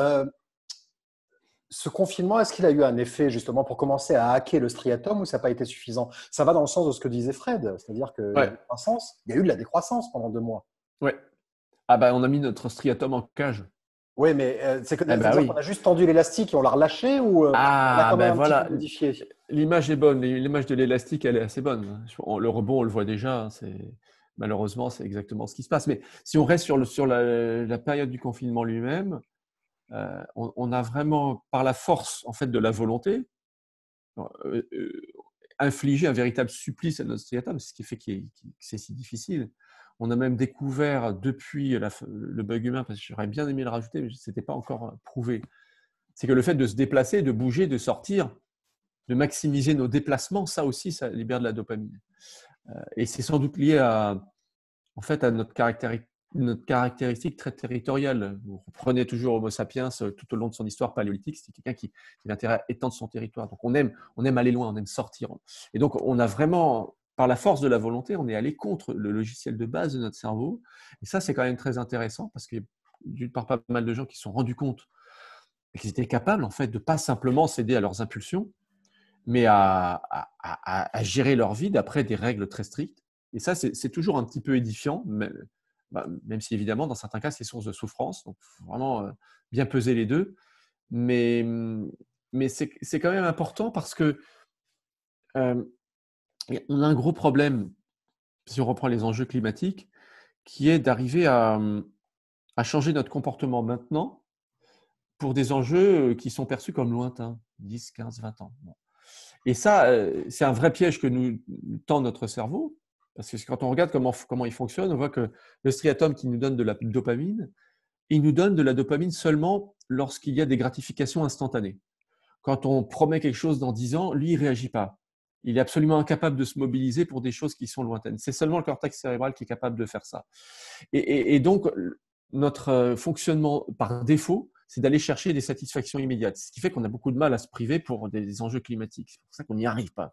Ce confinement, est-ce qu'il a eu un effet justement pour commencer à hacker le striatum ou ça n'a pas été suffisant? Ça va dans le sens de ce que disait Fred, c'est-à-dire que Ouais. il y a eu de la décroissance pendant 2 mois. Ouais. Ah bah on a mis notre striatum en cage. Oui, mais c'est que oui. qu'on a juste tendu l'élastique et on l'a relâché ou on l'a quand même un petit peu modifié? L'image est bonne. L'image de l'élastique, elle est assez bonne. Le rebond, on le voit déjà. Malheureusement, c'est exactement ce qui se passe. Mais si on reste sur la période du confinement lui-même, on a vraiment, par la force en fait de la volonté, infligé un véritable supplice à notre striatum, ce qui fait que c'est si difficile. On a même découvert depuis le bug humain, parce que j'aurais bien aimé le rajouter, mais ce n'était pas encore prouvé, c'est que le fait de se déplacer, de bouger, de sortir, de maximiser nos déplacements, ça aussi, ça libère de la dopamine. Et c'est sans doute lié en fait, à notre caractéristique très territoriale. Vous reprenez toujours Homo sapiens tout au long de son histoire paléolithique, c'était quelqu'un qui avait intérêt à étendre son territoire. Donc on aime aller loin, on aime sortir. Et donc on a vraiment, par la force de la volonté, on est allé contre le logiciel de base de notre cerveau. Et ça, c'est quand même très intéressant parce qu'il y a d'une part pas mal de gens qui se sont rendus compte qu'ils étaient capables en fait de pas simplement céder à leurs impulsions, mais à gérer leur vie d'après des règles très strictes. Et ça, c'est toujours un petit peu édifiant, même si évidemment, dans certains cas, c'est source de souffrance. Donc, il faut vraiment bien peser les deux. Mais c'est quand même important parce que on a un gros problème, si on reprend les enjeux climatiques, qui est d'arriver à changer notre comportement maintenant pour des enjeux qui sont perçus comme lointains, 10, 15, 20 ans. Bon. Et ça, c'est un vrai piège que nous tend notre cerveau, parce que quand on regarde comment il fonctionne, on voit que le striatum qui nous donne de la dopamine, il nous donne de la dopamine seulement lorsqu'il y a des gratifications instantanées. Quand on promet quelque chose dans 10 ans, lui, il ne réagit pas. Il est absolument incapable de se mobiliser pour des choses qui sont lointaines. C'est seulement le cortex cérébral qui est capable de faire ça. Et donc, notre fonctionnement par défaut, c'est d'aller chercher des satisfactions immédiates. Ce qui fait qu'on a beaucoup de mal à se priver pour des enjeux climatiques. C'est pour ça qu'on n'y arrive pas.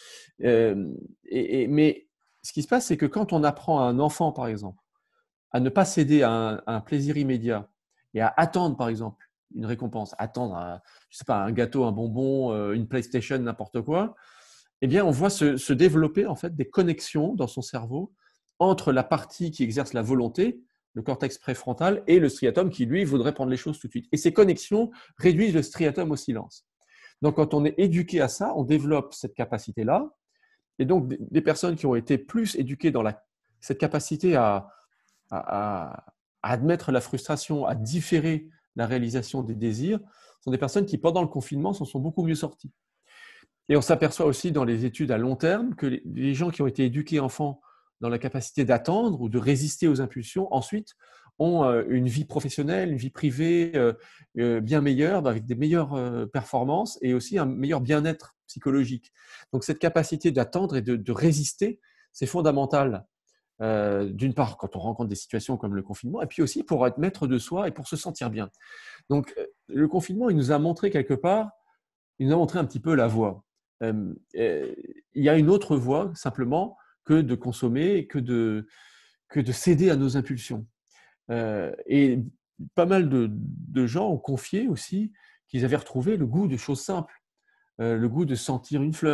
Mais ce qui se passe, c'est que quand on apprend à un enfant, par exemple, à ne pas céder à un plaisir immédiat et à attendre, par exemple, une récompense, attendre je sais pas, un gâteau, un bonbon, une PlayStation, n'importe quoi, eh bien, on voit se développer en fait des connexions dans son cerveau entre la partie qui exerce la volonté, le cortex préfrontal, et le striatum qui, lui, voudrait prendre les choses tout de suite. Et ces connexions réduisent le striatum au silence. Donc, quand on est éduqué à ça, on développe cette capacité-là. Et donc, des personnes qui ont été plus éduquées dans cette capacité à admettre la frustration, à différer la réalisation des désirs, sont des personnes qui, pendant le confinement, s'en sont beaucoup mieux sorties. Et on s'aperçoit aussi dans les études à long terme que les gens qui ont été éduqués enfants dans la capacité d'attendre ou de résister aux impulsions, ensuite ont une vie professionnelle, une vie privée bien meilleure, avec des meilleures performances et aussi un meilleur bien-être psychologique. Donc cette capacité d'attendre et de résister, c'est fondamental. D'une part, quand on rencontre des situations comme le confinement, et puis aussi pour être maître de soi et pour se sentir bien. Donc le confinement, il nous a montré quelque part, il nous a montré un petit peu la voie. Il y a une autre voie, simplement, que de consommer, que de céder à nos impulsions. Et pas mal de gens ont confié aussi qu'ils avaient retrouvé le goût de choses simples, le goût de sentir une fleur,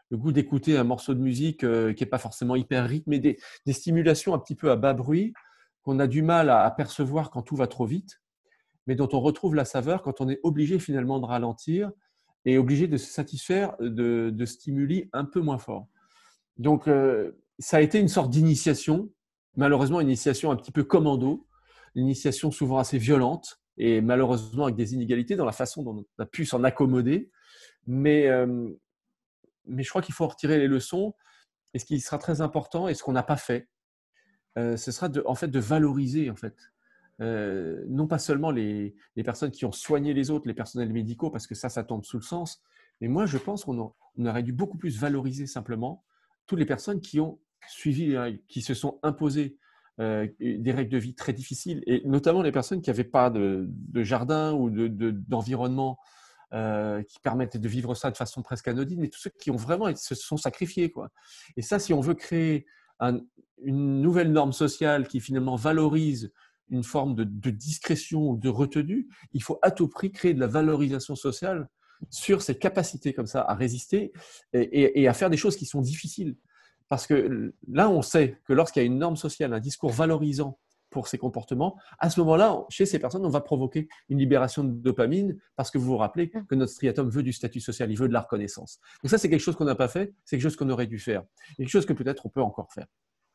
le goût d'écouter un morceau de musique qui n'est pas forcément hyper rythmé, des stimulations un petit peu à bas bruit qu'on a du mal à percevoir quand tout va trop vite, mais dont on retrouve la saveur quand on est obligé finalement de ralentir et obligé de se satisfaire de stimuli un peu moins forts. Donc, ça a été une sorte d'initiation, malheureusement une initiation un petit peu commando, une initiation souvent assez violente et malheureusement avec des inégalités dans la façon dont on a pu s'en accommoder. Mais je crois qu'il faut en retirer les leçons. Et ce qui sera très important, et ce qu'on n'a pas fait, ce sera en fait, de valoriser en fait, non pas seulement les personnes qui ont soigné les autres, les personnels médicaux, parce que ça tombe sous le sens, mais moi je pense qu'on aurait dû beaucoup plus valoriser simplement toutes les personnes qui ont suivi, qui se sont imposées des règles de vie très difficiles, et notamment les personnes qui n'avaient pas de jardin ou d'environnement qui permettaient de vivre ça de façon presque anodine, mais tous ceux qui ont vraiment se sont sacrifiés, quoi. Et ça, si on veut créer une nouvelle norme sociale qui finalement valorise une forme de discrétion ou de retenue, il faut à tout prix créer de la valorisation sociale sur ces capacités comme ça à résister et à faire des choses qui sont difficiles. Parce que là, on sait que lorsqu'il y a une norme sociale, un discours valorisant pour ces comportements, à ce moment-là, chez ces personnes, on va provoquer une libération de dopamine parce que vous vous rappelez que notre striatum veut du statut social, il veut de la reconnaissance. Donc ça, c'est quelque chose qu'on n'a pas fait, c'est quelque chose qu'on aurait dû faire, et quelque chose que peut-être on peut encore faire.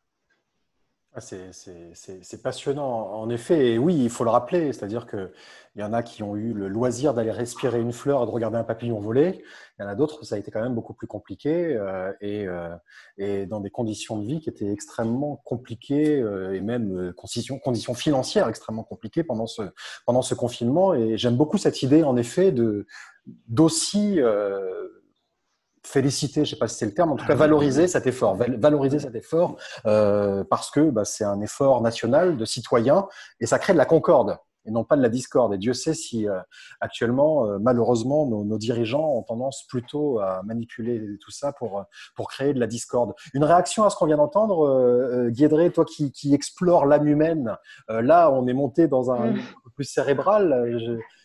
C'est passionnant, en effet. Et oui, il faut le rappeler, c'est-à-dire qu'il y en a qui ont eu le loisir d'aller respirer une fleur et de regarder un papillon voler. Il y en a d'autres où ça a été quand même beaucoup plus compliqué et dans des conditions de vie qui étaient extrêmement compliquées et même conditions financières extrêmement compliquées pendant ce confinement. Et j'aime beaucoup cette idée, en effet, d'aussi féliciter, je ne sais pas si c'est le terme, en tout cas valoriser cet effort, parce que c'est un effort national de citoyens et ça crée de la concorde et non pas de la discorde. Et Dieu sait si actuellement, malheureusement, nos dirigeants ont tendance plutôt à manipuler tout ça pour créer de la discorde. Une réaction à ce qu'on vient d'entendre, Guédré, toi qui explores l'âme humaine, là on est monté dans un peu plus cérébral.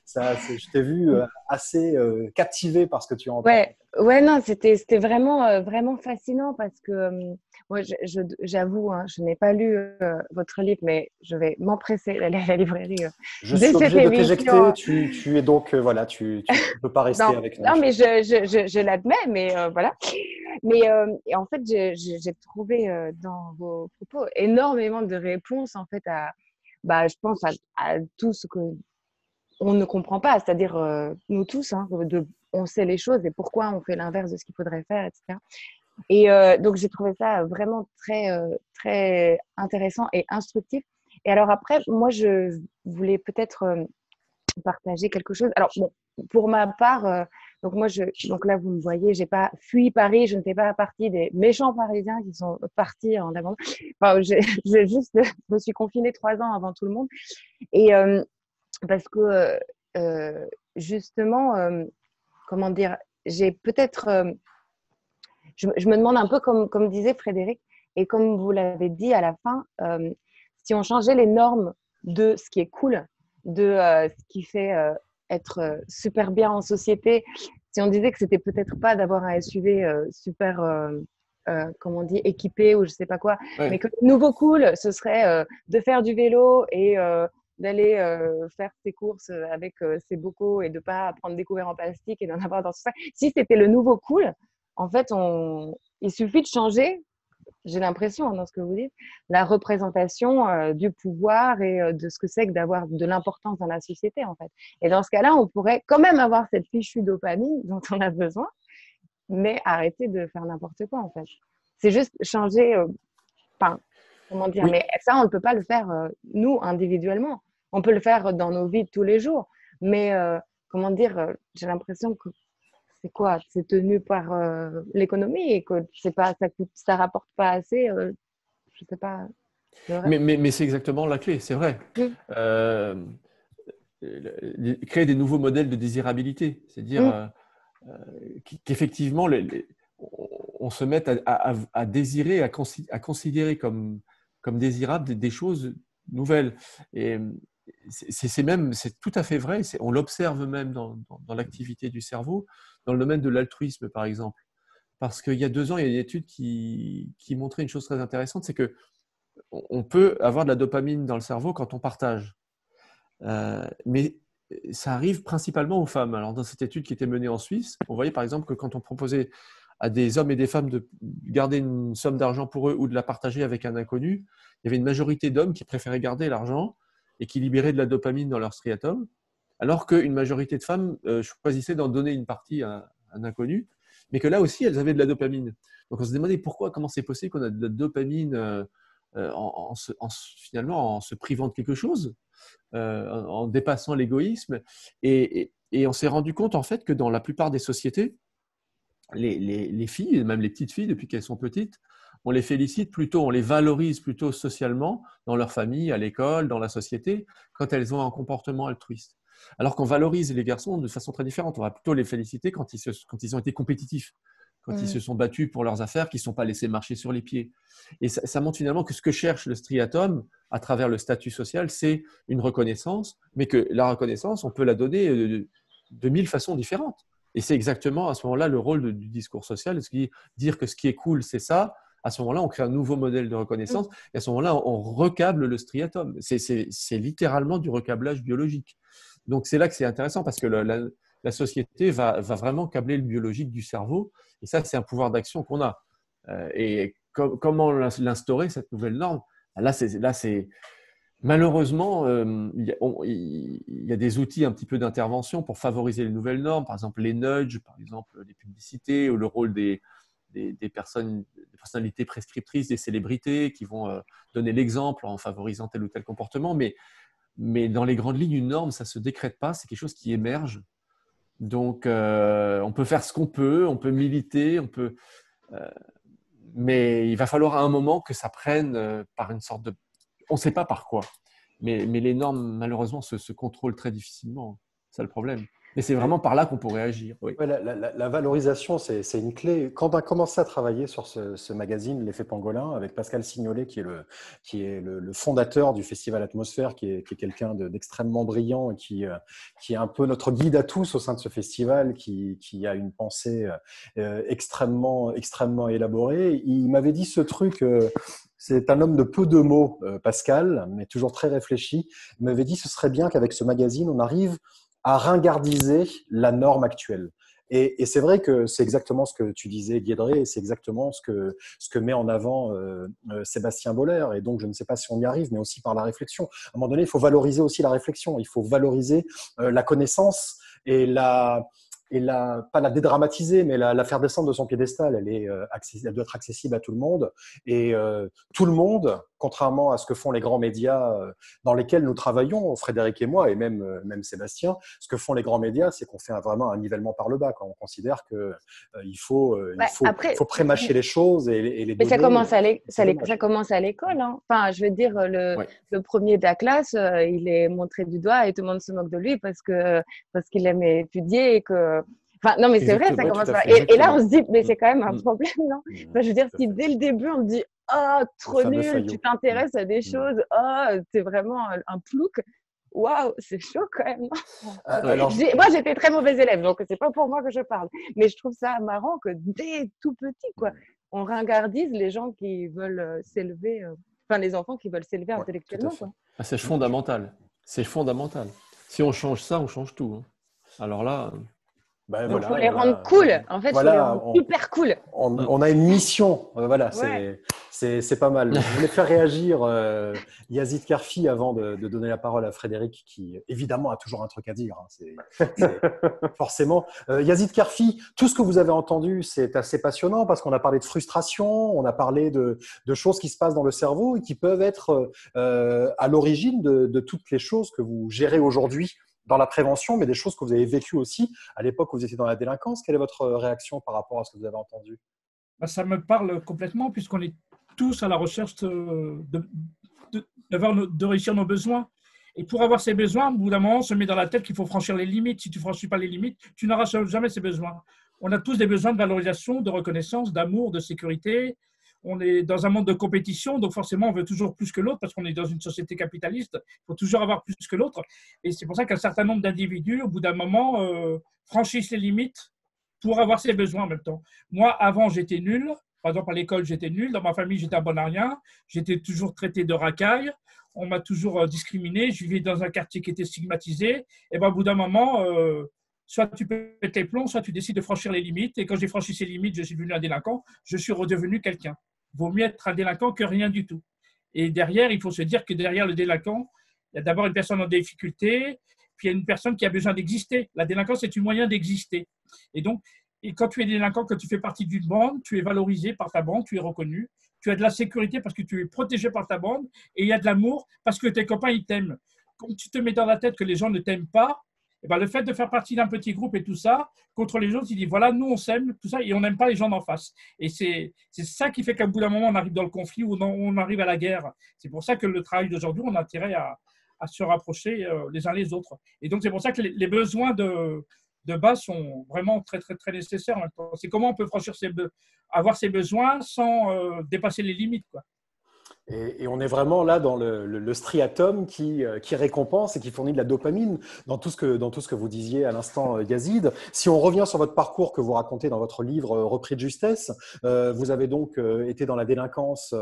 Je t'ai vu assez captivé par ce que tu entends. Ouais, non, c'était vraiment, vraiment fascinant parce que moi, j'avoue, hein, je n'ai pas lu votre livre, mais je vais m'empresser d'aller à la librairie. Je suis obligé de t'éjecter. Tu es donc, voilà, tu ne peux pas rester avec nous. Non, mais je l'admets, mais voilà. Mais et en fait, j'ai trouvé dans vos propos énormément de réponses en fait je pense à tout ce que on ne comprend pas, c'est-à-dire nous tous, hein, on sait les choses et pourquoi on fait l'inverse de ce qu'il faudrait faire, etc. Et donc, j'ai trouvé ça vraiment très, très intéressant et instructif. Et alors après, moi, je voulais peut-être partager quelque chose. Alors, bon, pour ma part, donc là, vous me voyez, j'ai pas fui Paris, je ne fais pas partie des méchants Parisiens qui sont partis en abandon. Enfin, je me suis confinée 3 ans avant tout le monde. Et parce que justement, comment dire, j'ai peut-être, je me demande un peu comme disait Frédéric, et comme vous l'avez dit à la fin, si on changeait les normes de ce qui est cool, de ce qui fait être super bien en société, si on disait que c'était peut-être pas d'avoir un SUV super, comment on dit, équipé ou je sais pas quoi, mais que le nouveau cool, ce serait de faire du vélo et d'aller faire ses courses avec ses bocaux et de pas prendre des couverts en plastique et d'en avoir dans tout ça. Si c'était le nouveau cool, en fait, il suffit de changer, j'ai l'impression, dans ce que vous dites, la représentation du pouvoir et de ce que c'est que d'avoir de l'importance dans la société, en fait. Et dans ce cas-là, on pourrait quand même avoir cette fichue dopamine dont on a besoin, mais arrêter de faire n'importe quoi, en fait. C'est juste changer, comment dire, mais ça, on ne peut pas le faire, nous, individuellement. On peut le faire dans nos vies de tous les jours, mais comment dire, j'ai l'impression que c'est quoi? C'est tenu par l'économie et que ça rapporte pas assez. Je sais pas. Mais c'est exactement la clé, c'est vrai. Créer des nouveaux modèles de désirabilité, c'est-à-dire qu'effectivement, on se mette à désirer, à considérer comme désirable des choses nouvelles. Et c'est tout à fait vrai, on l'observe même dans l'activité du cerveau, dans le domaine de l'altruisme par exemple. parce qu'il y a 2 ans, il y a une étude qui montrait une chose très intéressante, c'est que on peut avoir de la dopamine dans le cerveau quand on partage. Mais ça arrive principalement aux femmes. Alors, dans cette étude qui était menée en Suisse, on voyait par exemple que quand on proposait à des hommes et des femmes de garder une somme d'argent pour eux ou de la partager avec un inconnu, il y avait une majorité d'hommes qui préféraient garder l'argent et qui libéraient de la dopamine dans leur striatum, alors qu'une majorité de femmes choisissaient d'en donner une partie à un inconnu, mais que là aussi, elles avaient de la dopamine. Donc, on se demandait comment c'est possible qu'on a de la dopamine finalement en se privant de quelque chose, en dépassant l'égoïsme. Et on s'est rendu compte en fait que dans la plupart des sociétés, les filles, même les petites filles, depuis qu'elles sont petites, on les félicite plutôt, on les valorise plutôt socialement, dans leur famille, à l'école, dans la société, quand elles ont un comportement altruiste. Alors qu'on valorise les garçons de façon très différente. On va plutôt les féliciter quand ils ont été compétitifs, quand ils se sont battus pour leurs affaires, qu'ils ne sont pas laissés marcher sur les pieds. Et ça montre finalement que ce que cherche le striatum, à travers le statut social, c'est une reconnaissance, mais que la reconnaissance, on peut la donner de 1000 façons différentes. Et c'est exactement à ce moment-là le rôle du discours social, dire que ce qui est cool, c'est ça. À ce moment-là, on crée un nouveau modèle de reconnaissance et à ce moment-là, on recable le striatum. C'est littéralement du recablage biologique. Donc, c'est là que c'est intéressant parce que la société va vraiment câbler le biologique du cerveau et ça, c'est un pouvoir d'action qu'on a. Et comment l'instaurer, cette nouvelle norme? Là, c'est malheureusement, il y a des outils un petit peu d'intervention pour favoriser les nouvelles normes, par exemple les nudges, par exemple les publicités ou le rôle des personnalités prescriptrices, des célébrités qui vont donner l'exemple en favorisant tel ou tel comportement. Mais dans les grandes lignes, une norme, ça ne se décrète pas, c'est quelque chose qui émerge. Donc, on peut faire ce qu'on peut, on peut militer, mais il va falloir à un moment que ça prenne par une sorte de... On ne sait pas par quoi, mais les normes, malheureusement, se contrôlent très difficilement. C'est le problème. Et c'est vraiment par là qu'on pourrait agir. Oui. Ouais, la valorisation, c'est une clé. Quand on a commencé à travailler sur ce magazine, L'Effet Pangolin, avec Pascal Signolet, qui est le fondateur du Festival Atmosphère, qui est quelqu'un d'extrêmement brillant et qui est un peu notre guide à tous au sein de ce festival, qui a une pensée extrêmement élaborée. Il m'avait dit ce truc... C'est un homme de peu de mots, Pascal, mais toujours très réfléchi. Il m'avait dit ce serait bien qu'avec ce magazine, on arrive à ringardiser la norme actuelle. Et c'est vrai que c'est exactement ce que tu disais, Guédré, et c'est exactement ce que met en avant Sébastien Boller. Et donc, je ne sais pas si on y arrive, mais aussi par la réflexion. À un moment donné, il faut valoriser aussi la réflexion. Il faut valoriser la connaissance et pas la dédramatiser, mais la faire descendre de son piédestal. Elle doit être accessible à tout le monde. Et tout le monde, contrairement à ce que font les grands médias dans lesquels nous travaillons, Frédéric et moi, et même Sébastien, ce que font les grands médias, c'est qu'on fait vraiment un nivellement par le bas, quand on considère qu'il faut prémâcher les choses et les donner. Mais ça commence à l'école. Hein. Enfin, je veux dire, le premier de la classe, il est montré du doigt et tout le monde se moque de lui parce qu'il aime étudier et que... Enfin, non, mais c'est vrai, ça commence à... Et là, on se dit, mais c'est quand même un problème, non? Enfin, je veux dire, si dès le début, on te dit, oh, trop nul, tu t'intéresses à des choses, oh, t'es vraiment un plouc. Waouh, c'est chaud quand même. Moi, j'étais très mauvaise élève, donc c'est pas pour moi que je parle. Mais je trouve ça marrant que dès tout petit, quoi, on ringardise les gens qui veulent s'élever, enfin les enfants qui veulent s'élever intellectuellement. Quoi. Ah, c'est fondamental. C'est fondamental. Si on change ça, on change tout. Hein. Alors là. Il faut les rendre cool. En fait, il faut les rendre super cool. On a une mission. Voilà, c'est pas mal. Je voulais faire réagir Yazid Karfi avant de donner la parole à Frédéric, qui évidemment a toujours un truc à dire. Hein. Forcément. Yazid Karfi, tout ce que vous avez entendu, c'est assez passionnant parce qu'on a parlé de frustration, on a parlé de choses qui se passent dans le cerveau et qui peuvent être à l'origine de toutes les choses que vous gérez aujourd'hui dans la prévention, mais des choses que vous avez vécues aussi à l'époque où vous étiez dans la délinquance. Quelle est votre réaction par rapport à ce que vous avez entendu? Ça me parle complètement, puisqu'on est tous à la recherche de réussir nos besoins. Et pour avoir ces besoins, au bout d'un moment, on se met dans la tête qu'il faut franchir les limites. Si tu ne franchis pas les limites, tu n'auras jamais ces besoins. On a tous des besoins de valorisation, de reconnaissance, d'amour, de sécurité. On est dans un monde de compétition, donc forcément, on veut toujours plus que l'autre parce qu'on est dans une société capitaliste. Il faut toujours avoir plus que l'autre. Et c'est pour ça qu'un certain nombre d'individus, au bout d'un moment, franchissent les limites pour avoir ses besoins en même temps. Moi, avant, j'étais nul. Par exemple, à l'école, j'étais nul. Dans ma famille, j'étais un bon à rien. J'étais toujours traité de racaille. On m'a toujours discriminé. Je vivais dans un quartier qui était stigmatisé. Et ben, au bout d'un moment, soit tu pètes les plombs, soit tu décides de franchir les limites. Et quand j'ai franchi ces limites, je suis devenu un délinquant. Je suis redevenu quelqu'un. Vaut mieux être un délinquant que rien du tout. Et derrière, il faut se dire que derrière le délinquant, il y a d'abord une personne en difficulté, puis il y a une personne qui a besoin d'exister. La délinquance est un moyen d'exister. Et donc, quand tu es délinquant, quand tu fais partie d'une bande, tu es valorisé par ta bande, tu es reconnu. Tu as de la sécurité parce que tu es protégé par ta bande, et il y a de l'amour parce que tes copains, ils t'aiment. Quand tu te mets dans la tête que les gens ne t'aiment pas, et ben le fait de faire partie d'un petit groupe et tout ça, contre les autres, il dit voilà, nous on s'aime, tout ça, et on n'aime pas les gens d'en face. Et c'est ça qui fait qu'à bout d'un moment, on arrive dans le conflit ou on arrive à la guerre. C'est pour ça que le travail d'aujourd'hui, on a intérêt à se rapprocher les uns les autres. Et donc, c'est pour ça que les besoins de base sont vraiment très, très, très nécessaires. C'est comment on peut avoir ses besoins sans dépasser les limites, quoi. Et on est vraiment là dans le striatum qui récompense et qui fournit de la dopamine dans tout ce que vous disiez à l'instant, Yazid. Si on revient sur votre parcours que vous racontez dans votre livre Repris de justesse, vous avez donc été dans la délinquance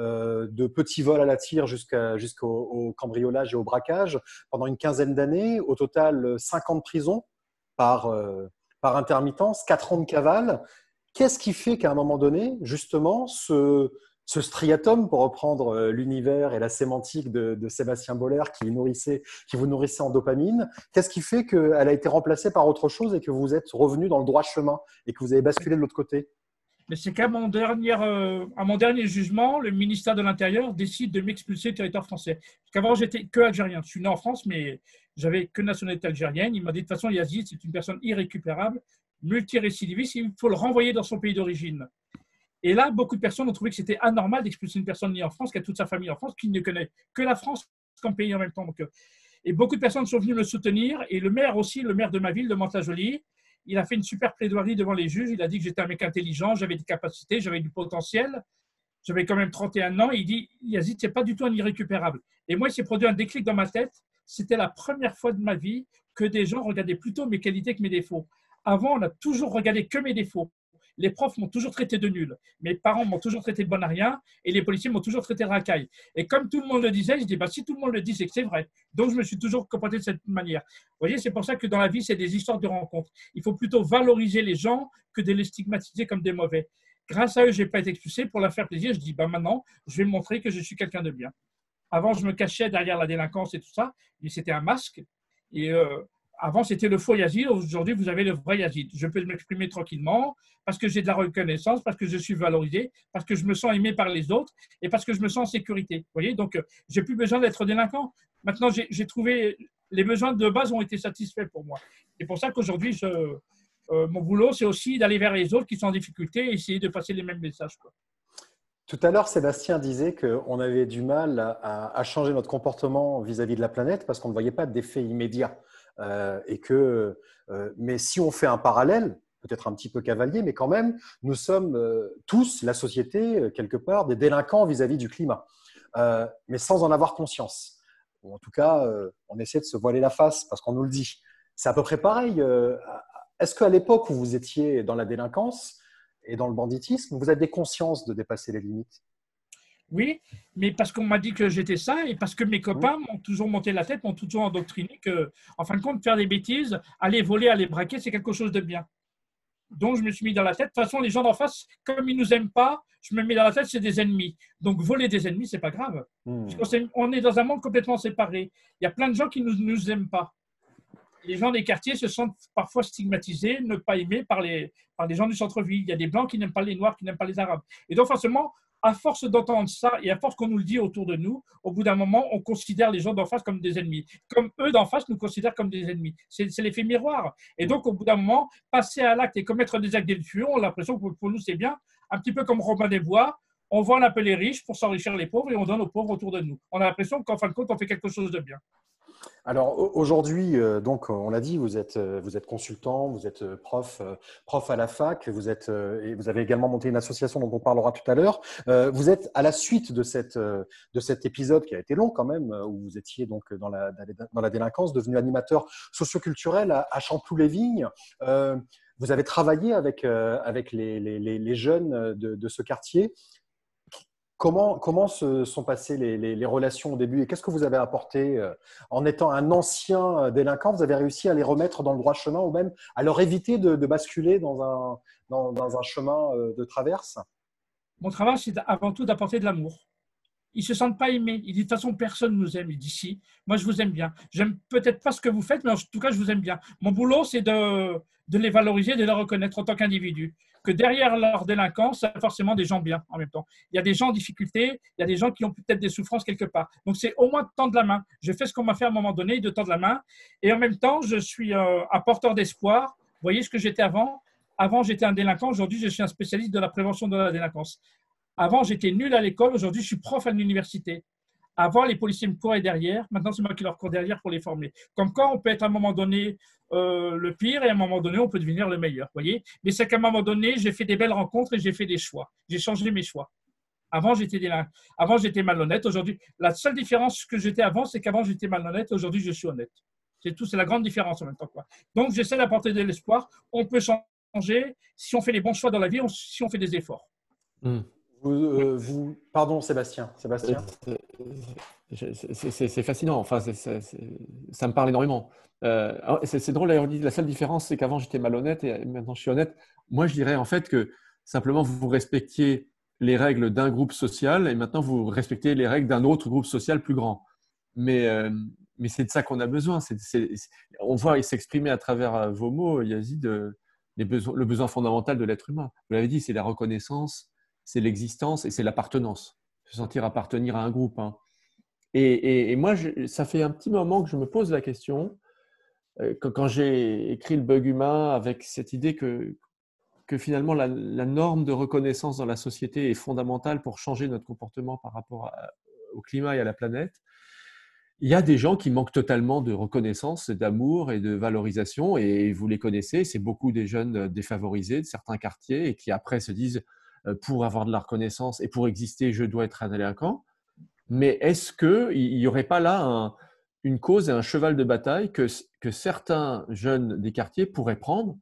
de petits vols à la tire jusqu'au cambriolage et au braquage pendant une quinzaine d'années. Au total, 5 ans de prison par intermittence, 4 ans de cavale. Qu'est-ce qui fait qu'à un moment donné, justement, ce striatum, pour reprendre l'univers et la sémantique de Sébastien Boller qui vous nourrissait en dopamine, qu'est-ce qui fait qu'elle a été remplacée par autre chose et que vous êtes revenu dans le droit chemin et que vous avez basculé de l'autre côté? Mais c'est qu'à mon dernier jugement, le ministère de l'Intérieur décide de m'expulser du territoire français. Parce qu'avant, j'étais que algérien. Je suis né en France, mais j'avais que nationalité algérienne. Il m'a dit de toute façon, Yazid, c'est une personne irrécupérable, multirécidiviste, il faut le renvoyer dans son pays d'origine. Et là, beaucoup de personnes ont trouvé que c'était anormal d'expulser une personne née en France, qui a toute sa famille en France, qui ne connaît que la France comme pays en même temps. Donc, et beaucoup de personnes sont venues me soutenir. Et le maire aussi, le maire de ma ville, de Mantes-la-Jolie, il a fait une super plaidoirie devant les juges. Il a dit que j'étais un mec intelligent, j'avais des capacités, j'avais du potentiel. J'avais quand même 31 ans. Et il dit, Yazid, c'est pas du tout un irrécupérable. Et moi, il s'est produit un déclic dans ma tête. C'était la première fois de ma vie que des gens regardaient plutôt mes qualités que mes défauts. Avant, on a toujours regardé que mes défauts. Les profs m'ont toujours traité de nul. Mes parents m'ont toujours traité de bon à rien. Et les policiers m'ont toujours traité de racaille. Et comme tout le monde le disait, je dis, si tout le monde le dit, c'est que c'est vrai. Donc, je me suis toujours comporté de cette manière. Vous voyez, c'est pour ça que dans la vie, c'est des histoires de rencontres. Il faut plutôt valoriser les gens que de les stigmatiser comme des mauvais. Grâce à eux, je n'ai pas été expulsé. Pour leur faire plaisir, je dis, maintenant, je vais montrer que je suis quelqu'un de bien. Avant, je me cachais derrière la délinquance et tout ça. Mais c'était un masque. Et avant, c'était le faux Yazid. Aujourd'hui, vous avez le vrai Yazid. Je peux m'exprimer tranquillement parce que j'ai de la reconnaissance, parce que je suis valorisé, parce que je me sens aimé par les autres et parce que je me sens en sécurité. Vous voyez, donc, j'ai plus besoin d'être délinquant. Maintenant, j'ai trouvé les besoins de base ont été satisfaits pour moi. C'est pour ça qu'aujourd'hui, mon boulot, c'est aussi d'aller vers les autres qui sont en difficulté et essayer de passer les mêmes messages, quoi. Tout à l'heure, Sébastien disait qu'on avait du mal à changer notre comportement vis-à-vis de la planète parce qu'on ne voyait pas d'effet immédiat. Mais si on fait un parallèle, peut-être un petit peu cavalier, mais quand même, nous sommes tous, la société, quelque part, des délinquants vis-à-vis du climat, mais sans en avoir conscience. Ou en tout cas, on essaie de se voiler la face parce qu'on nous le dit. C'est à peu près pareil. Est-ce qu'à l'époque où vous étiez dans la délinquance et dans le banditisme, vous aviez conscience de dépasser les limites? Oui, mais parce qu'on m'a dit que j'étais ça et parce que mes copains m'ont toujours monté la tête, m'ont toujours endoctriné que, en fin de compte, faire des bêtises, aller voler, aller braquer, c'est quelque chose de bien. Donc, je me suis mis dans la tête. De toute façon, les gens d'en face, comme ils ne nous aiment pas, je me mets dans la tête, c'est des ennemis. Donc, voler des ennemis, c'est pas grave. Parce qu'on est dans un monde complètement séparé. Il y a plein de gens qui ne nous aiment pas. Les gens des quartiers se sentent parfois stigmatisés, ne pas aimés par les gens du centre-ville. Il y a des Blancs qui n'aiment pas les Noirs, qui n'aiment pas les Arabes. Et donc, forcément, à force d'entendre ça et à force qu'on nous le dit autour de nous, au bout d'un moment, on considère les gens d'en face comme des ennemis. Comme eux d'en face nous considèrent comme des ennemis. C'est l'effet miroir. Et donc, au bout d'un moment, passer à l'acte et commettre des actes délictueux, on a l'impression que pour nous, c'est bien. Un petit peu comme Robin des Bois, on vole un peu les riches pour s'enrichir les pauvres et on donne aux pauvres autour de nous. On a l'impression qu'en fin de compte, on fait quelque chose de bien. Alors aujourd'hui, donc on l'a dit, vous êtes consultant, vous êtes prof à la fac, et vous avez également monté une association dont on parlera tout à l'heure. Vous êtes à la suite de cet épisode qui a été long quand même, où vous étiez donc dans la délinquance, devenu animateur socioculturel à Chanteloup-les-Vignes. Vous avez travaillé avec les jeunes de ce quartier. Comment se sont passées les relations au début et qu'est-ce que vous avez apporté en étant un ancien délinquant? Vous avez réussi à les remettre dans le droit chemin ou même à leur éviter de basculer dans un chemin de traverse? Mon travail, c'est avant tout d'apporter de l'amour. Ils ne se sentent pas aimés. Ils disent de toute façon, personne ne nous aime. Il dit si, moi je vous aime bien. J'aime peut-être pas ce que vous faites, mais en tout cas, je vous aime bien. Mon boulot, c'est de les valoriser, de les reconnaître en tant qu'individus. Que derrière leur délinquance, il y a forcément des gens bien en même temps. Il y a des gens en difficulté, il y a des gens qui ont peut-être des souffrances quelque part. Donc c'est au moins de tendre la main. Je fais ce qu'on m'a fait à un moment donné, de tendre la main. Et en même temps, je suis un porteur d'espoir. Vous voyez ce que j'étais avant? Avant, j'étais un délinquant. Aujourd'hui, je suis un spécialiste de la prévention de la délinquance. Avant, j'étais nul à l'école. Aujourd'hui, je suis prof à l'université. Avant, les policiers me couraient derrière. Maintenant, c'est moi qui leur cours derrière pour les former. Comme quoi, on peut être à un moment donné le pire et à un moment donné, on peut devenir le meilleur. Voyez. Mais c'est qu'à un moment donné, j'ai fait des belles rencontres et j'ai fait des choix. J'ai changé mes choix. Avant, j'étais malhonnête. Aujourd'hui, la seule différence que j'étais avant, c'est qu'avant, j'étais malhonnête. Aujourd'hui, je suis honnête. C'est tout. C'est la grande différence en même temps, quoi. Donc, j'essaie d'apporter de l'espoir. On peut changer si on fait les bons choix dans la vie, si on fait des efforts. Pardon, Sébastien. C'est fascinant. Enfin, ça me parle énormément. C'est drôle d'ailleurs, la seule différence, c'est qu'avant j'étais malhonnête et maintenant je suis honnête. Moi, je dirais en fait que simplement vous respectiez les règles d'un groupe social et maintenant vous respectez les règles d'un autre groupe social plus grand. Mais c'est de ça qu'on a besoin. On voit s'exprimer à travers vos mots, Yazid, le besoin fondamental de l'être humain. Vous l'avez dit, c'est la reconnaissance, c'est l'existence et c'est l'appartenance. Se sentir appartenir à un groupe. Hein. Et moi, ça fait un petit moment que je me pose la question, quand j'ai écrit Le Bug Humain, avec cette idée que finalement la norme de reconnaissance dans la société est fondamentale pour changer notre comportement par rapport au climat et à la planète. Il y a des gens qui manquent totalement de reconnaissance, d'amour et de valorisation, et vous les connaissez, c'est beaucoup des jeunes défavorisés de certains quartiers et qui après se disent pour avoir de la reconnaissance et pour exister, je dois être un délinquant. Mais est-ce qu'il n'y aurait pas là une cause et un cheval de bataille que certains jeunes des quartiers pourraient prendre,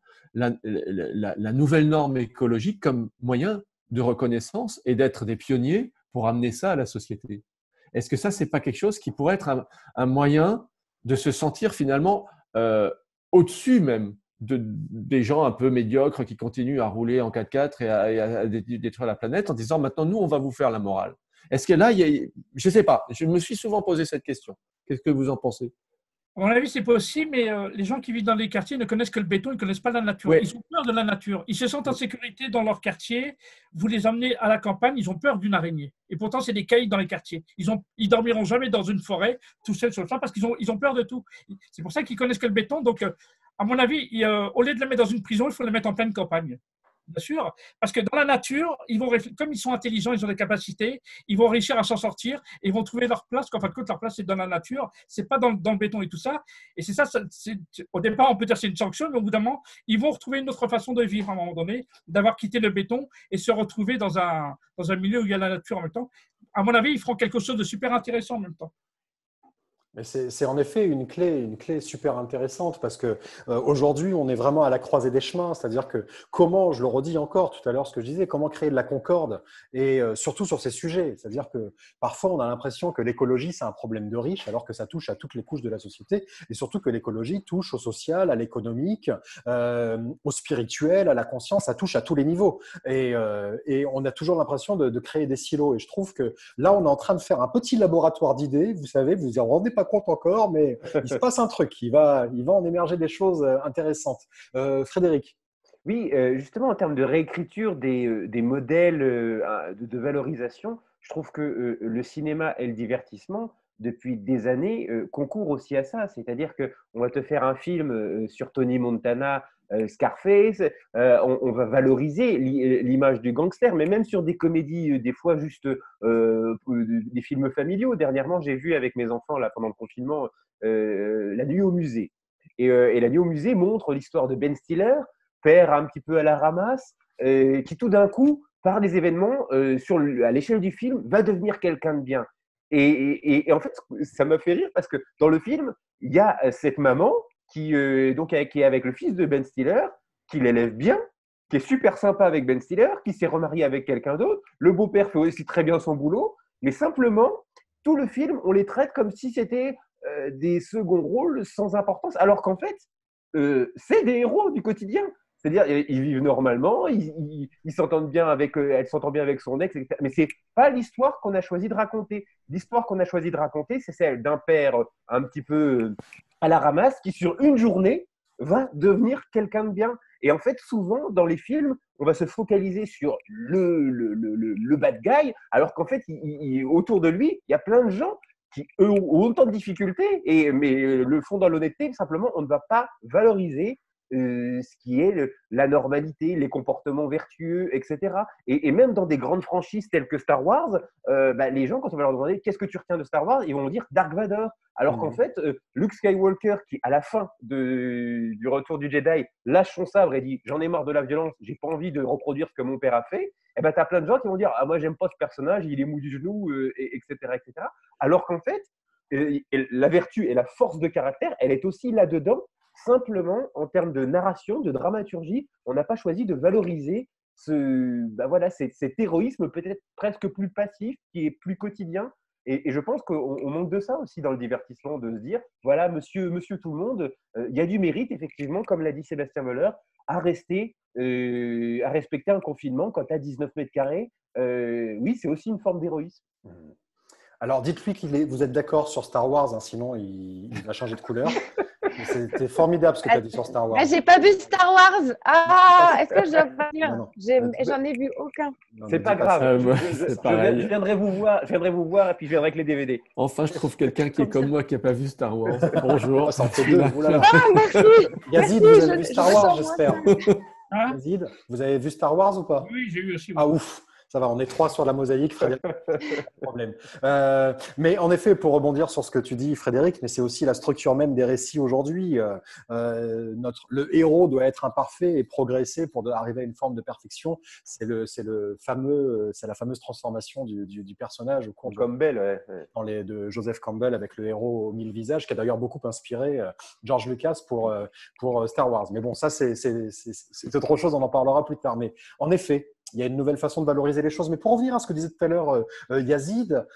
la nouvelle norme écologique comme moyen de reconnaissance et d'être des pionniers pour amener ça à la société? Est-ce que ça, ce n'est pas quelque chose qui pourrait être un moyen de se sentir finalement au-dessus même des gens un peu médiocres qui continuent à rouler en 4x4 et à détruire la planète en disant maintenant, nous, on va vous faire la morale? Est-ce que là, je ne sais pas, je me suis souvent posé cette question. Qu'est-ce que vous en pensez? À mon avis, c'est possible, mais les gens qui vivent dans les quartiers ne connaissent que le béton, ils ne connaissent pas la nature. Ouais. Ils ont peur de la nature. Ils se sentent en sécurité dans leur quartier. Vous les emmenez à la campagne, ils ont peur d'une araignée. Et pourtant, c'est des caïds dans les quartiers. Ils dormiront jamais dans une forêt, tout seuls sur le champ, parce qu'ils ont peur de tout. C'est pour ça qu'ils connaissent que le béton. Donc, à mon avis, au lieu de les mettre dans une prison, il faut les mettre en pleine campagne. Bien sûr, parce que dans la nature, comme ils sont intelligents, ils ont des capacités, ils vont réussir à s'en sortir et ils vont trouver leur place. En fin de compte, leur place, c'est dans la nature, c'est pas dans le béton et tout ça. Et c'est ça, au départ, on peut dire que c'est une sanction, mais au bout d'un moment, ils vont retrouver une autre façon de vivre à un moment donné, d'avoir quitté le béton et se retrouver dans un milieu où il y a la nature en même temps. À mon avis, ils feront quelque chose de super intéressant en même temps. Mais c'est en effet une clé super intéressante parce que aujourd'hui, on est vraiment à la croisée des chemins. C'est-à-dire que comment, je le redis encore tout à l'heure, ce que je disais, comment créer de la concorde et surtout sur ces sujets. C'est-à-dire que parfois, on a l'impression que l'écologie, c'est un problème de riches alors que ça touche à toutes les couches de la société et surtout que l'écologie touche au social, à l'économique, au spirituel, à la conscience, ça touche à tous les niveaux. Et on a toujours l'impression de créer des silos. Et je trouve que là, on est en train de faire un petit laboratoire d'idées. Vous savez, vous en rendez pas compte encore, mais il se passe un truc. Il va en émerger des choses intéressantes. Frédéric. Oui, justement, en termes de réécriture des modèles de valorisation, je trouve que le cinéma et le divertissement depuis des années concourt aussi à ça. C'est-à-dire qu'on va te faire un film sur Tony Montana, Scarface, on va valoriser l'image du gangster, mais même sur des comédies, des fois juste des films familiaux. Dernièrement, j'ai vu avec mes enfants, là, pendant le confinement, La Nuit au musée. Et La Nuit au musée montre l'histoire de Ben Stiller, père un petit peu à la ramasse, qui tout d'un coup, par des événements, à l'échelle du film, va devenir quelqu'un de bien. Et en fait, ça m'a fait rire parce que dans le film, il y a cette maman qui est avec le fils de Ben Stiller, qui l'élève bien, qui est super sympa avec Ben Stiller, qui s'est remarié avec quelqu'un d'autre. Le beau-père fait aussi très bien son boulot, mais simplement, tout le film, on les traite comme si c'était des seconds rôles sans importance, alors qu'en fait, c'est des héros du quotidien. C'est-à-dire, ils vivent normalement, ils s'entendent bien avec, elle s'entend bien avec son ex, etc. Mais c'est pas l'histoire qu'on a choisi de raconter. L'histoire qu'on a choisi de raconter, c'est celle d'un père un petit peu à la ramasse qui, sur une journée, va devenir quelqu'un de bien. Et en fait, souvent, dans les films, on va se focaliser sur le bad guy, alors qu'en fait, autour de lui, il y a plein de gens qui, eux, ont autant de difficultés, mais le font dans l'honnêteté. Simplement, on ne va pas valoriser ce qui est la normalité, les comportements vertueux, etc. Et même dans des grandes franchises telles que Star Wars, les gens, quand on va leur demander qu'est-ce que tu retiens de Star Wars, ils vont dire Dark Vador. Alors qu'en fait, Luke Skywalker, qui à la fin du Retour du Jedi lâche son sabre et dit j'en ai marre de la violence, j'ai pas envie de reproduire ce que mon père a fait, et ben t'as plein de gens qui vont dire ah moi j'aime pas ce personnage, il est mou du genou, etc., etc. Alors qu'en fait, la vertu et la force de caractère, elle est aussi là-dedans. Simplement, en termes de narration, de dramaturgie, on n'a pas choisi de valoriser cet héroïsme peut-être presque plus passif, qui est plus quotidien. Et je pense qu'on manque de ça aussi dans le divertissement, de se dire, voilà, monsieur tout le monde, il y a du mérite, effectivement, comme l'a dit Sébastien Voller, à respecter un confinement quand tu as 19 mètres carrés. Oui, c'est aussi une forme d'héroïsme. Alors, dites-lui vous êtes d'accord sur Star Wars, hein, sinon il va changer de couleur. C'était formidable ce que tu as dit sur Star Wars. J'ai pas vu Star Wars. Ah, est-ce que je dois pas dire? Non. J'en ai vu aucun. Non, c'est pas grave. Je viendrai vous voir et puis je viendrai avec les DVD. Enfin, je trouve quelqu'un qui est comme moi, qui n'a pas vu Star Wars. Bonjour. Ça en fait deux. Ah, merci. Yazid, vous avez vu Star Wars, j'espère. Hein? Yazid, vous avez vu Star Wars ou pas? Oui, j'ai eu aussi. Ah ouf, ça va, on est 3 sur la mosaïque, Frédéric. Problème. Mais en effet, pour rebondir sur ce que tu dis, Frédéric, mais c'est aussi la structure même des récits aujourd'hui. Le héros doit être imparfait et progresser pour arriver à une forme de perfection. C'est la fameuse transformation du personnage au cours Campbell, de Joseph Campbell avec le héros aux 1000 visages, qui a d'ailleurs beaucoup inspiré George Lucas pour Star Wars. Mais bon, ça c'est autre chose, on en parlera plus tard. Mais en effet, il y a une nouvelle façon de valoriser les choses. Mais pour revenir à ce que disait tout à l'heure Yazid,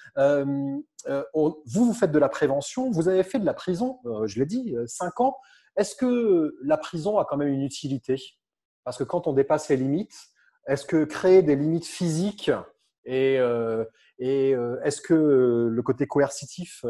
vous faites de la prévention, vous avez fait de la prison, je l'ai dit, 5 ans. Est-ce que la prison a quand même une utilité? Parce que quand on dépasse les limites, est-ce que créer des limites physiques et est-ce que le côté coercitif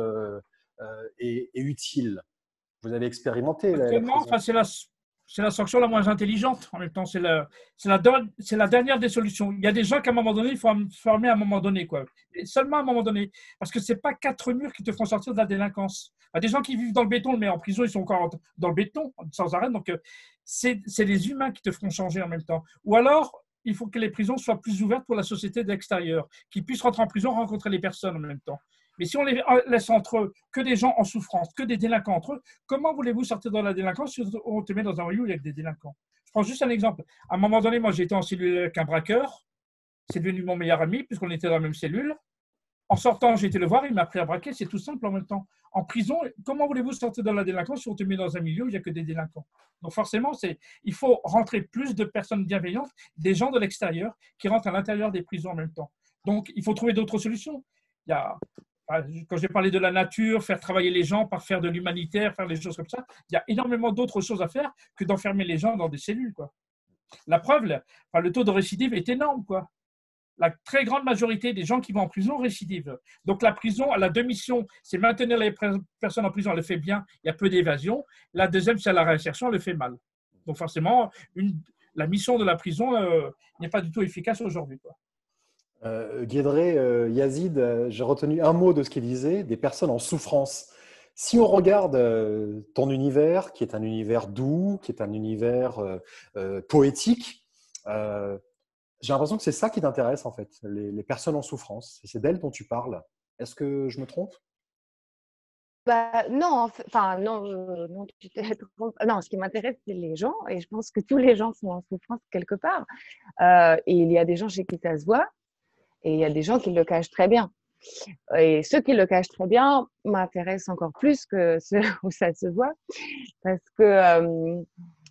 est utile? Vous avez expérimenté la prison. C'est la sanction la moins intelligente. En même temps, c'est la dernière des solutions. Il y a des gens qu'à un moment donné, il faut former à un moment donné, quoi. Et seulement à un moment donné. Parce que ce n'est pas 4 murs qui te font sortir de la délinquance. Il y a des gens qui vivent dans le béton, mais en prison, ils sont encore dans le béton, sans arrêt. Donc, c'est les humains qui te feront changer en même temps. Ou alors, il faut que les prisons soient plus ouvertes pour la société de l'extérieur, qu'ils puissent rentrer en prison, rencontrer les personnes en même temps. Mais si on les laisse entre eux, que des gens en souffrance, que des délinquants entre eux, comment voulez-vous sortir de la délinquance si on te met dans un rayou avec des délinquants? Je prends juste un exemple. À un moment donné, moi, j'étais en cellule avec un braqueur. C'est devenu mon meilleur ami puisqu'on était dans la même cellule. En sortant, j'ai été le voir, il m'a appris à braquer. C'est tout simple en même temps. En prison, comment voulez-vous sortir de la délinquance si on te met dans un milieu où il n'y a que des délinquants? Donc forcément, il faut rentrer plus de personnes bienveillantes, des gens de l'extérieur qui rentrent à l'intérieur des prisons en même temps. Donc, il faut trouver d'autres solutions. Quand j'ai parlé de la nature, faire travailler les gens par faire de l'humanitaire, faire des choses comme ça, il y a énormément d'autres choses à faire que d'enfermer les gens dans des cellules, quoi. La preuve, le taux de récidive est énorme, quoi. La très grande majorité des gens qui vont en prison récidivent. Donc la prison, elle a 2 missions. C'est maintenir les personnes en prison, elle le fait bien, il y a peu d'évasion. La deuxième, c'est la réinsertion, elle le fait mal. Donc forcément, la mission de la prison n'est pas du tout efficace aujourd'hui, quoi. Guédré, Yazid, j'ai retenu un mot de ce qu'il disait, des personnes en souffrance. Si on regarde ton univers, qui est un univers doux, qui est un univers poétique, euh, j'ai l'impression que c'est ça qui t'intéresse en fait, les personnes en souffrance. C'est d'elles dont tu parles. Est-ce que je me trompe? Bah, non, enfin, non, non, tu te trompes. Non, ce qui m'intéresse, c'est les gens, et je pense que tous les gens sont en souffrance quelque part. Et il y a des gens chez qui ça se voit, et il y a des gens qui le cachent très bien. Et ceux qui le cachent très bien m'intéressent encore plus que ceux où ça se voit, parce que, euh,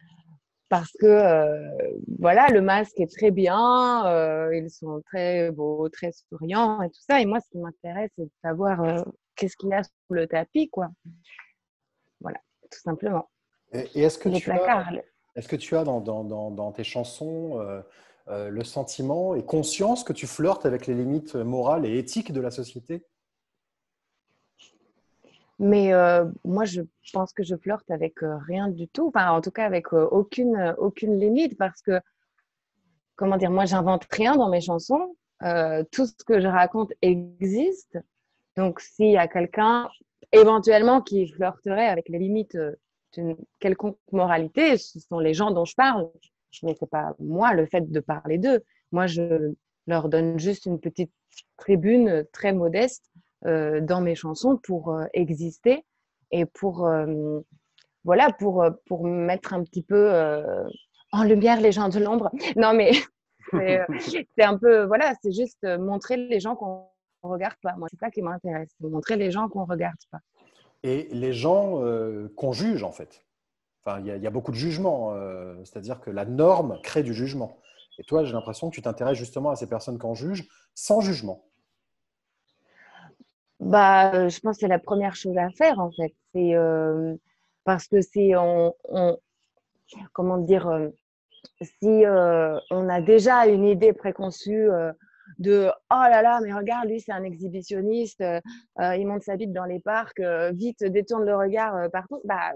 voilà, le masque est très bien, ils sont très beaux, très souriants et tout ça. Et moi, ce qui m'intéresse, c'est de savoir qu'est-ce qu'il y a sous le tapis, quoi. Voilà, tout simplement. Et est-ce que Les tu as, placards. est-ce que tu as dans tes chansons le sentiment et conscience que tu flirtes avec les limites morales et éthiques de la société? Mais moi, je pense que je flirte avec rien du tout. Enfin, en tout cas, avec aucune limite, parce que, comment dire, moi, j'invente rien dans mes chansons. Tout ce que je raconte existe. Donc, s'il y a quelqu'un, éventuellement, qui flirterait avec les limites d'une quelconque moralité, ce sont les gens dont je parle. Mais c'est pas moi le fait de parler d'eux. Moi, je leur donne juste une petite tribune très modeste dans mes chansons pour exister et voilà, pour mettre un petit peu en lumière les gens de l'ombre. Non, mais c'est un peu, voilà, c'est juste montrer les gens qu'on ne regarde pas. Moi, c'est ça qui m'intéresse, c'est montrer les gens qu'on ne regarde pas. Et les gens qu'on juge en fait. Enfin, il y a beaucoup de jugements, c'est-à-dire que la norme crée du jugement. Et toi, j'ai l'impression que tu t'intéresses justement à ces personnes qu'on juge sans jugement. Bah, je pense que c'est la première chose à faire, en fait. C'est parce que si comment dire, si on a déjà une idée préconçue de oh là là, mais regarde, lui, c'est un exhibitionniste, il monte sa bite dans les parcs, vite, détourne le regard partout, bah,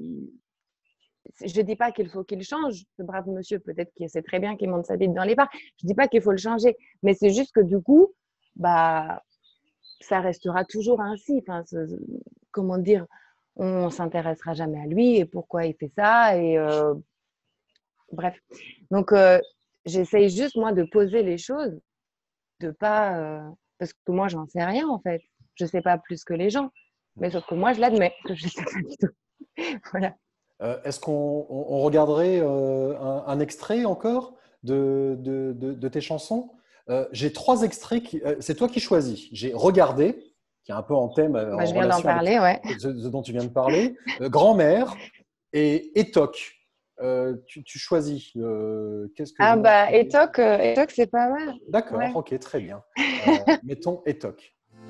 je dis pas qu'il faut qu'il change, ce brave monsieur, peut-être qu'il sait très bien qu'il monte sa bite dans les parcs, je dis pas qu'il faut le changer, mais c'est juste que du coup, bah, ça restera toujours ainsi. Enfin, comment dire, on s'intéressera jamais à lui et pourquoi il fait ça. Et bref. Donc, j'essaye juste, moi, de poser les choses, de pas. Parce que moi, j'en sais rien, en fait. Je sais pas plus que les gens. Mais sauf que moi, je l'admets que je sais pas du tout. Voilà. Est-ce qu'on regarderait un extrait encore de tes chansons? J'ai trois extraits, c'est toi qui choisis. J'ai Regardé, qui est un peu en thème, Bah, en je viens d'en relation avec parler, ouais. ce dont tu viens de parler. Grand-mère et Étoc. Tu choisis. Qu'est-ce que je Ah, mets en bah, premier? Étoc, c'est pas mal. D'accord, Ouais. ok, très bien. Mettons Étoc.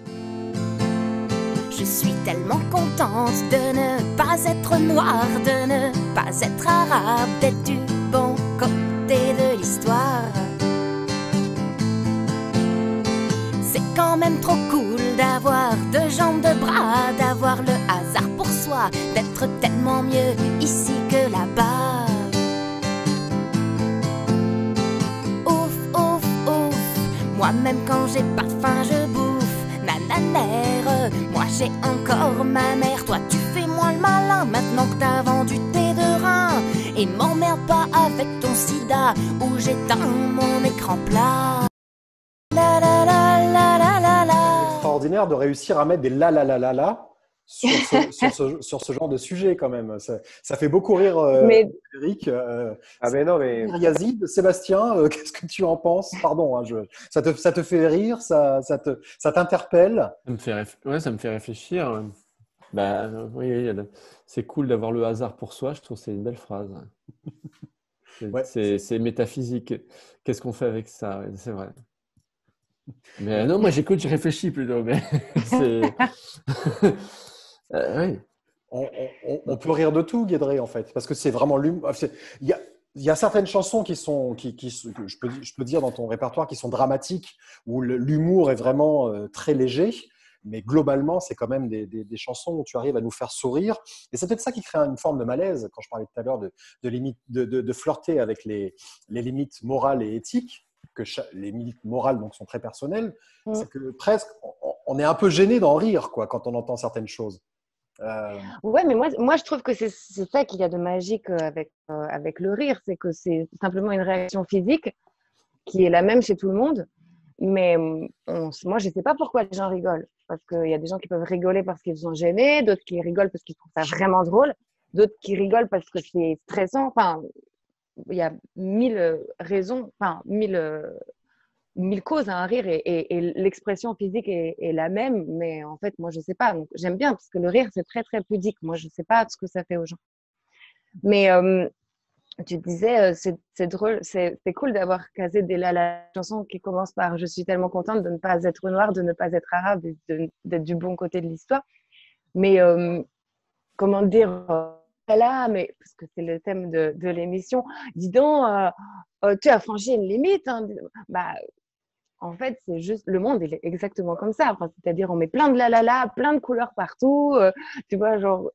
Je suis tellement contente de ne pas être noire, de ne pas être arabe, d'être du bon côté de l'histoire. C'est quand même trop cool d'avoir deux jambes, de bras, d'avoir le hasard pour soi, d'être tellement mieux ici que là-bas. Ouf, ouf, ouf, moi-même quand j'ai pas faim je bouffe. Nananère, moi j'ai encore ma mère. Toi tu fais moins le malin maintenant que t'as vendu tes deux reins. Et m'emmerde pas avec ton sida ou j'éteins mon écran plat. La la la la la la la. Extraordinaire de réussir à mettre des la sur ce genre de sujet quand même. Ça fait beaucoup rire Mais Eric. Ah ben non, mais Yazid, Sébastien, qu'est-ce que tu en penses? Pardon, hein, ça te fait rire, ça t'interpelle. Ouais, ça me fait réfléchir. Bah, oui, c'est cool d'avoir le hasard pour soi. Je trouve que c'est une belle phrase. Ouais. C'est métaphysique. Qu'est-ce qu'on fait avec ça? Ouais, c'est vrai. Mais non, moi j'écoute, je réfléchis plutôt. Mais c'est. Oui. On peut rire de tout, Guédré, en fait, parce que c'est vraiment l'humour. Il y a certaines chansons que je peux dire dans ton répertoire qui sont dramatiques, où l'humour est vraiment très léger, mais globalement, c'est quand même des chansons où tu arrives à nous faire sourire. Et c'est peut-être ça qui crée une forme de malaise, quand je parlais tout à l'heure de flirter avec les limites morales et éthiques. que les limites morales donc, sont très personnelles, Mm. c'est que presque, on est un peu gêné d'en rire quoi, quand on entend certaines choses. Ouais, mais moi, je trouve que c'est ça qu'il y a de magique avec le rire, c'est que c'est simplement une réaction physique qui est la même chez tout le monde. Mais moi, je ne sais pas pourquoi les gens rigolent. Parce qu'il y a des gens qui peuvent rigoler parce qu'ils sont gênés, d'autres qui rigolent parce qu'ils trouvent ça vraiment drôle, d'autres qui rigolent parce que c'est stressant. Enfin, il y a 1000 raisons, enfin, 1000 causes à un rire et l'expression physique est la même. Mais en fait, moi, je ne sais pas. Donc, j'aime bien parce que le rire, c'est très, très pudique. Moi, je ne sais pas ce que ça fait aux gens. Mais tu disais, c'est drôle, c'est cool d'avoir casé la chanson qui commence par Je suis tellement contente de ne pas être noire, de ne pas être arabe et d'être du bon côté de l'histoire. Mais comment dire, là, mais parce que c'est le thème de l'émission, dis donc, tu as franchi une limite. Hein. Bah, en fait, c'est juste, le monde, il est exactement comme ça. Enfin, c'est-à-dire, on met plein de la, plein de couleurs partout, tu vois, genre,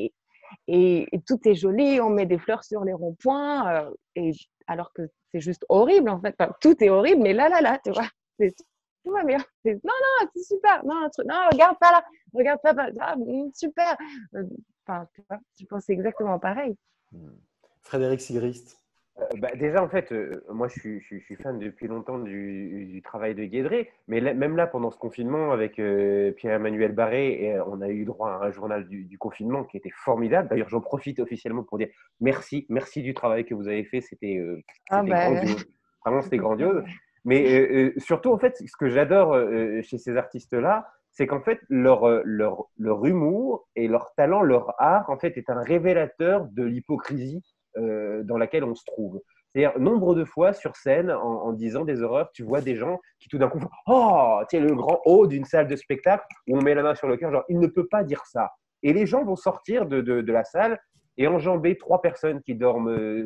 et tout est joli, on met des fleurs sur les ronds-points, alors que c'est juste horrible en fait. Enfin, tout est horrible, mais là, tu vois, tout va bien. Non, non, c'est super. Non, regarde pas là, regarde pas. Super. Enfin, tu vois, je pense que c'est exactement pareil. Frédéric Sigrist. Déjà, en fait, moi, je suis fan depuis longtemps du travail de Guédré, mais même là, pendant ce confinement, avec Pierre-Emmanuel Barré, on a eu droit à un journal du confinement qui était formidable. D'ailleurs, j'en profite officiellement pour dire merci du travail que vous avez fait. C'était grandiose. Vraiment, c'était grandiose. Mais surtout, en fait, ce que j'adore chez ces artistes-là, c'est qu'en fait, leur humour et leur talent, leur art, en fait, est un révélateur de l'hypocrisie dans laquelle on se trouve. C'est-à-dire, nombre de fois sur scène, en disant des horreurs, tu vois des gens qui tout d'un coup font « Oh !» Tu sais, le grand « oh » d'une salle de spectacle où on met la main sur le cœur, genre « il ne peut pas dire ça ». Et les gens vont sortir de la salle et enjamber 3 personnes qui dorment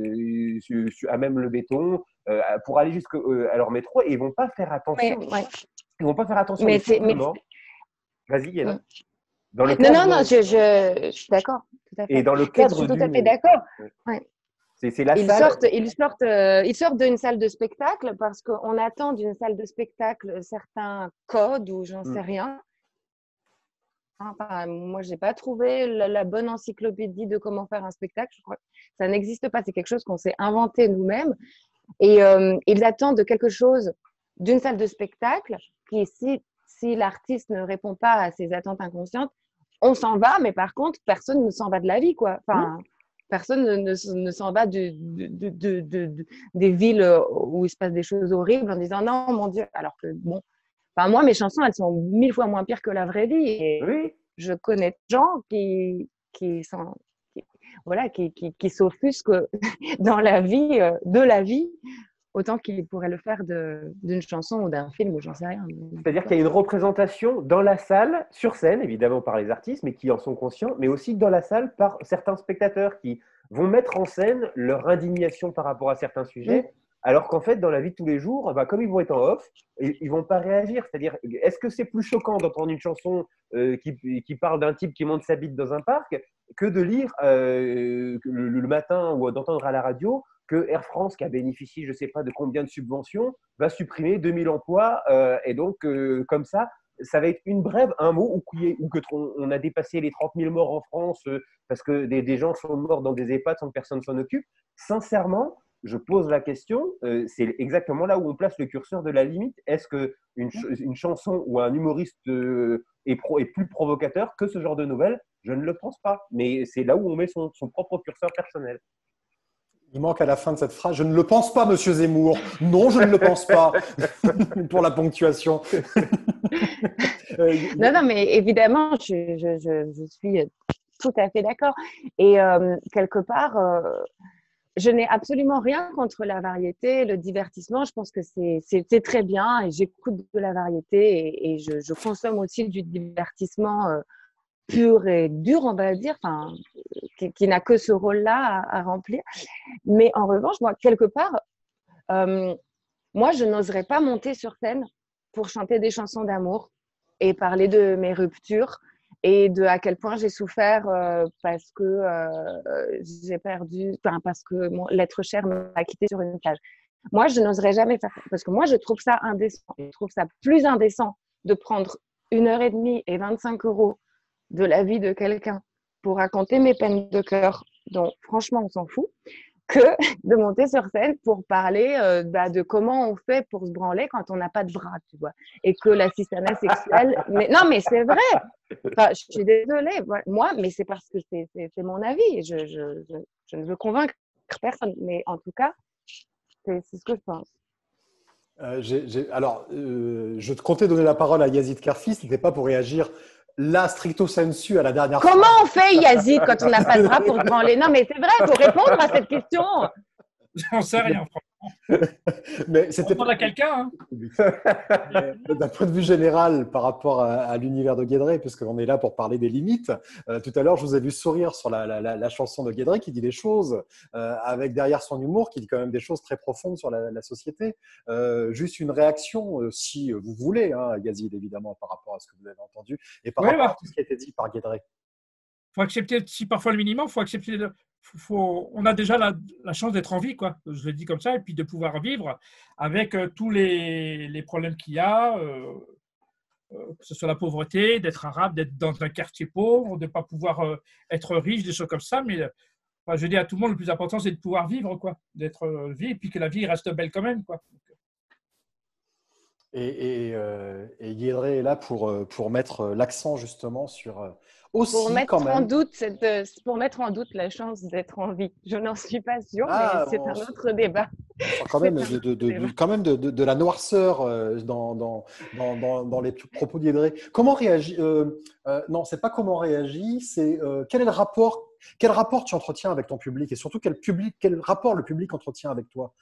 à même le béton pour aller jusqu'à leur métro et ils ne vont pas faire attention. Ils vont pas faire attention. Mais Vas-y, Yana. Non, je suis d'accord. Tout à fait. Et dans le cadre je suis tout à fait d'accord. Ouais. C'est la salle. Ils sortent d'une salle de spectacle parce qu'on attend d'une salle de spectacle certains codes ou j'en sais rien. Enfin, moi, je n'ai pas trouvé la bonne encyclopédie de comment faire un spectacle. Je crois que ça n'existe pas. C'est quelque chose qu'on s'est inventé nous-mêmes. Et ils attendent quelque chose d'une salle de spectacle qui, si l'artiste ne répond pas à ses attentes inconscientes, on s'en va, mais par contre, personne ne s'en va de la vie, quoi. Enfin, personne ne s'en va des villes où il se passe des choses horribles en disant non, mon Dieu. Alors que, bon, enfin, moi, mes chansons, elles sont 1000 fois moins pires que la vraie vie. Et je connais des gens qui s'offusquent dans la vie, de la vie, autant qu'ils pourraient le faire d'une chanson ou d'un film ou j'en sais rien. C'est-à-dire qu'il y a une représentation dans la salle, sur scène, évidemment par les artistes, mais qui en sont conscients, mais aussi dans la salle par certains spectateurs qui vont mettre en scène leur indignation par rapport à certains sujets, alors qu'en fait, dans la vie de tous les jours, comme ils vont être en off, ils ne vont pas réagir. C'est-à-dire, est-ce que c'est plus choquant d'entendre une chanson qui parle d'un type qui monte sa bite dans un parc que de lire le matin ou d'entendre à la radio que Air France, qui a bénéficié, je ne sais pas de combien de subventions, va supprimer 2000 emplois. Et donc, comme ça va être une brève, un mot, ou on a dépassé les 30 000 morts en France parce que des gens sont morts dans des EHPAD sans que personne s'en occupe. Sincèrement, je pose la question, c'est exactement là où on place le curseur de la limite. Est-ce qu'une chanson ou un humoriste est plus provocateur que ce genre de nouvelles? Je ne le pense pas. Mais c'est là où on met son propre curseur personnel. Il manque à la fin de cette phrase « Je ne le pense pas, monsieur Zemmour. Non, je ne le pense pas. » Pour la ponctuation. Non, mais évidemment, je suis tout à fait d'accord. Et quelque part, je n'ai absolument rien contre la variété, le divertissement. Je pense que c'est très bien et j'écoute de la variété et je consomme aussi du divertissement pur et dur, on va dire, qui n'a que ce rôle-là à remplir. Mais en revanche, moi, quelque part, moi, je n'oserais pas monter sur scène pour chanter des chansons d'amour et parler de mes ruptures et de à quel point j'ai souffert parce que j'ai perdu, parce que l'être cher m'a quitté sur une plage. Moi, je n'oserais jamais faire ça parce que moi, je trouve ça indécent. Je trouve ça plus indécent de prendre 1 h 30 et 25 euros de la vie de quelqu'un pour raconter mes peines de cœur, dont franchement, on s'en fout, que de monter sur scène pour parler de comment on fait pour se branler quand on n'a pas de bras, tu vois. Et que l'assistanat sexuel… Mais, non, mais c'est vrai. Enfin, je suis désolée. Moi, mais c'est parce que c'est mon avis. Je ne veux convaincre personne. Mais en tout cas, c'est ce que je pense. Alors, je te comptais donner la parole à Yazid Karfi, ce n'était pas pour réagir là, stricto sensu, à la dernière Comment phrase. on fait, Yazid, quand on n'a pas de bras pour se branler? Non, mais c'est vrai, il faut répondre à cette question. J'en sais rien, franchement. Mais c'était On demande à quelqu'un. D'un point de vue général par rapport à l'univers de Guédré, puisqu'on est là pour parler des limites. Tout à l'heure, je vous ai vu sourire sur la chanson de Guédré qui dit des choses, avec derrière son humour, qui dit quand même des choses très profondes sur la société. Juste une réaction, si vous voulez, hein, Yazid, évidemment, par rapport à ce que vous avez entendu, et par rapport à tout ce qui a été dit par Guédré. Il faut accepter, si parfois le minimum, il faut accepter. On a déjà la chance d'être en vie, quoi. Je le dis comme ça, et puis de pouvoir vivre avec tous les problèmes qu'il y a, que ce soit la pauvreté, d'être arabe, d'être dans un quartier pauvre, de ne pas pouvoir être riche, des choses comme ça. Mais enfin, je dis à tout le monde, le plus important, c'est de pouvoir vivre, quoi, d'être vie, et puis que la vie reste belle quand même, quoi. Et Guédré est là pour mettre l'accent justement sur aussi pour mettre quand même. Pour mettre en doute la chance d'être en vie. Je n'en suis pas sûre, Ah, mais c'est un autre débat. Quand même de la noirceur dans les propos de Guédré. Comment réagit non, c'est pas comment réagit, c'est quel est le rapport. Quel rapport tu entretiens avec ton public et surtout quel rapport le public entretient avec toi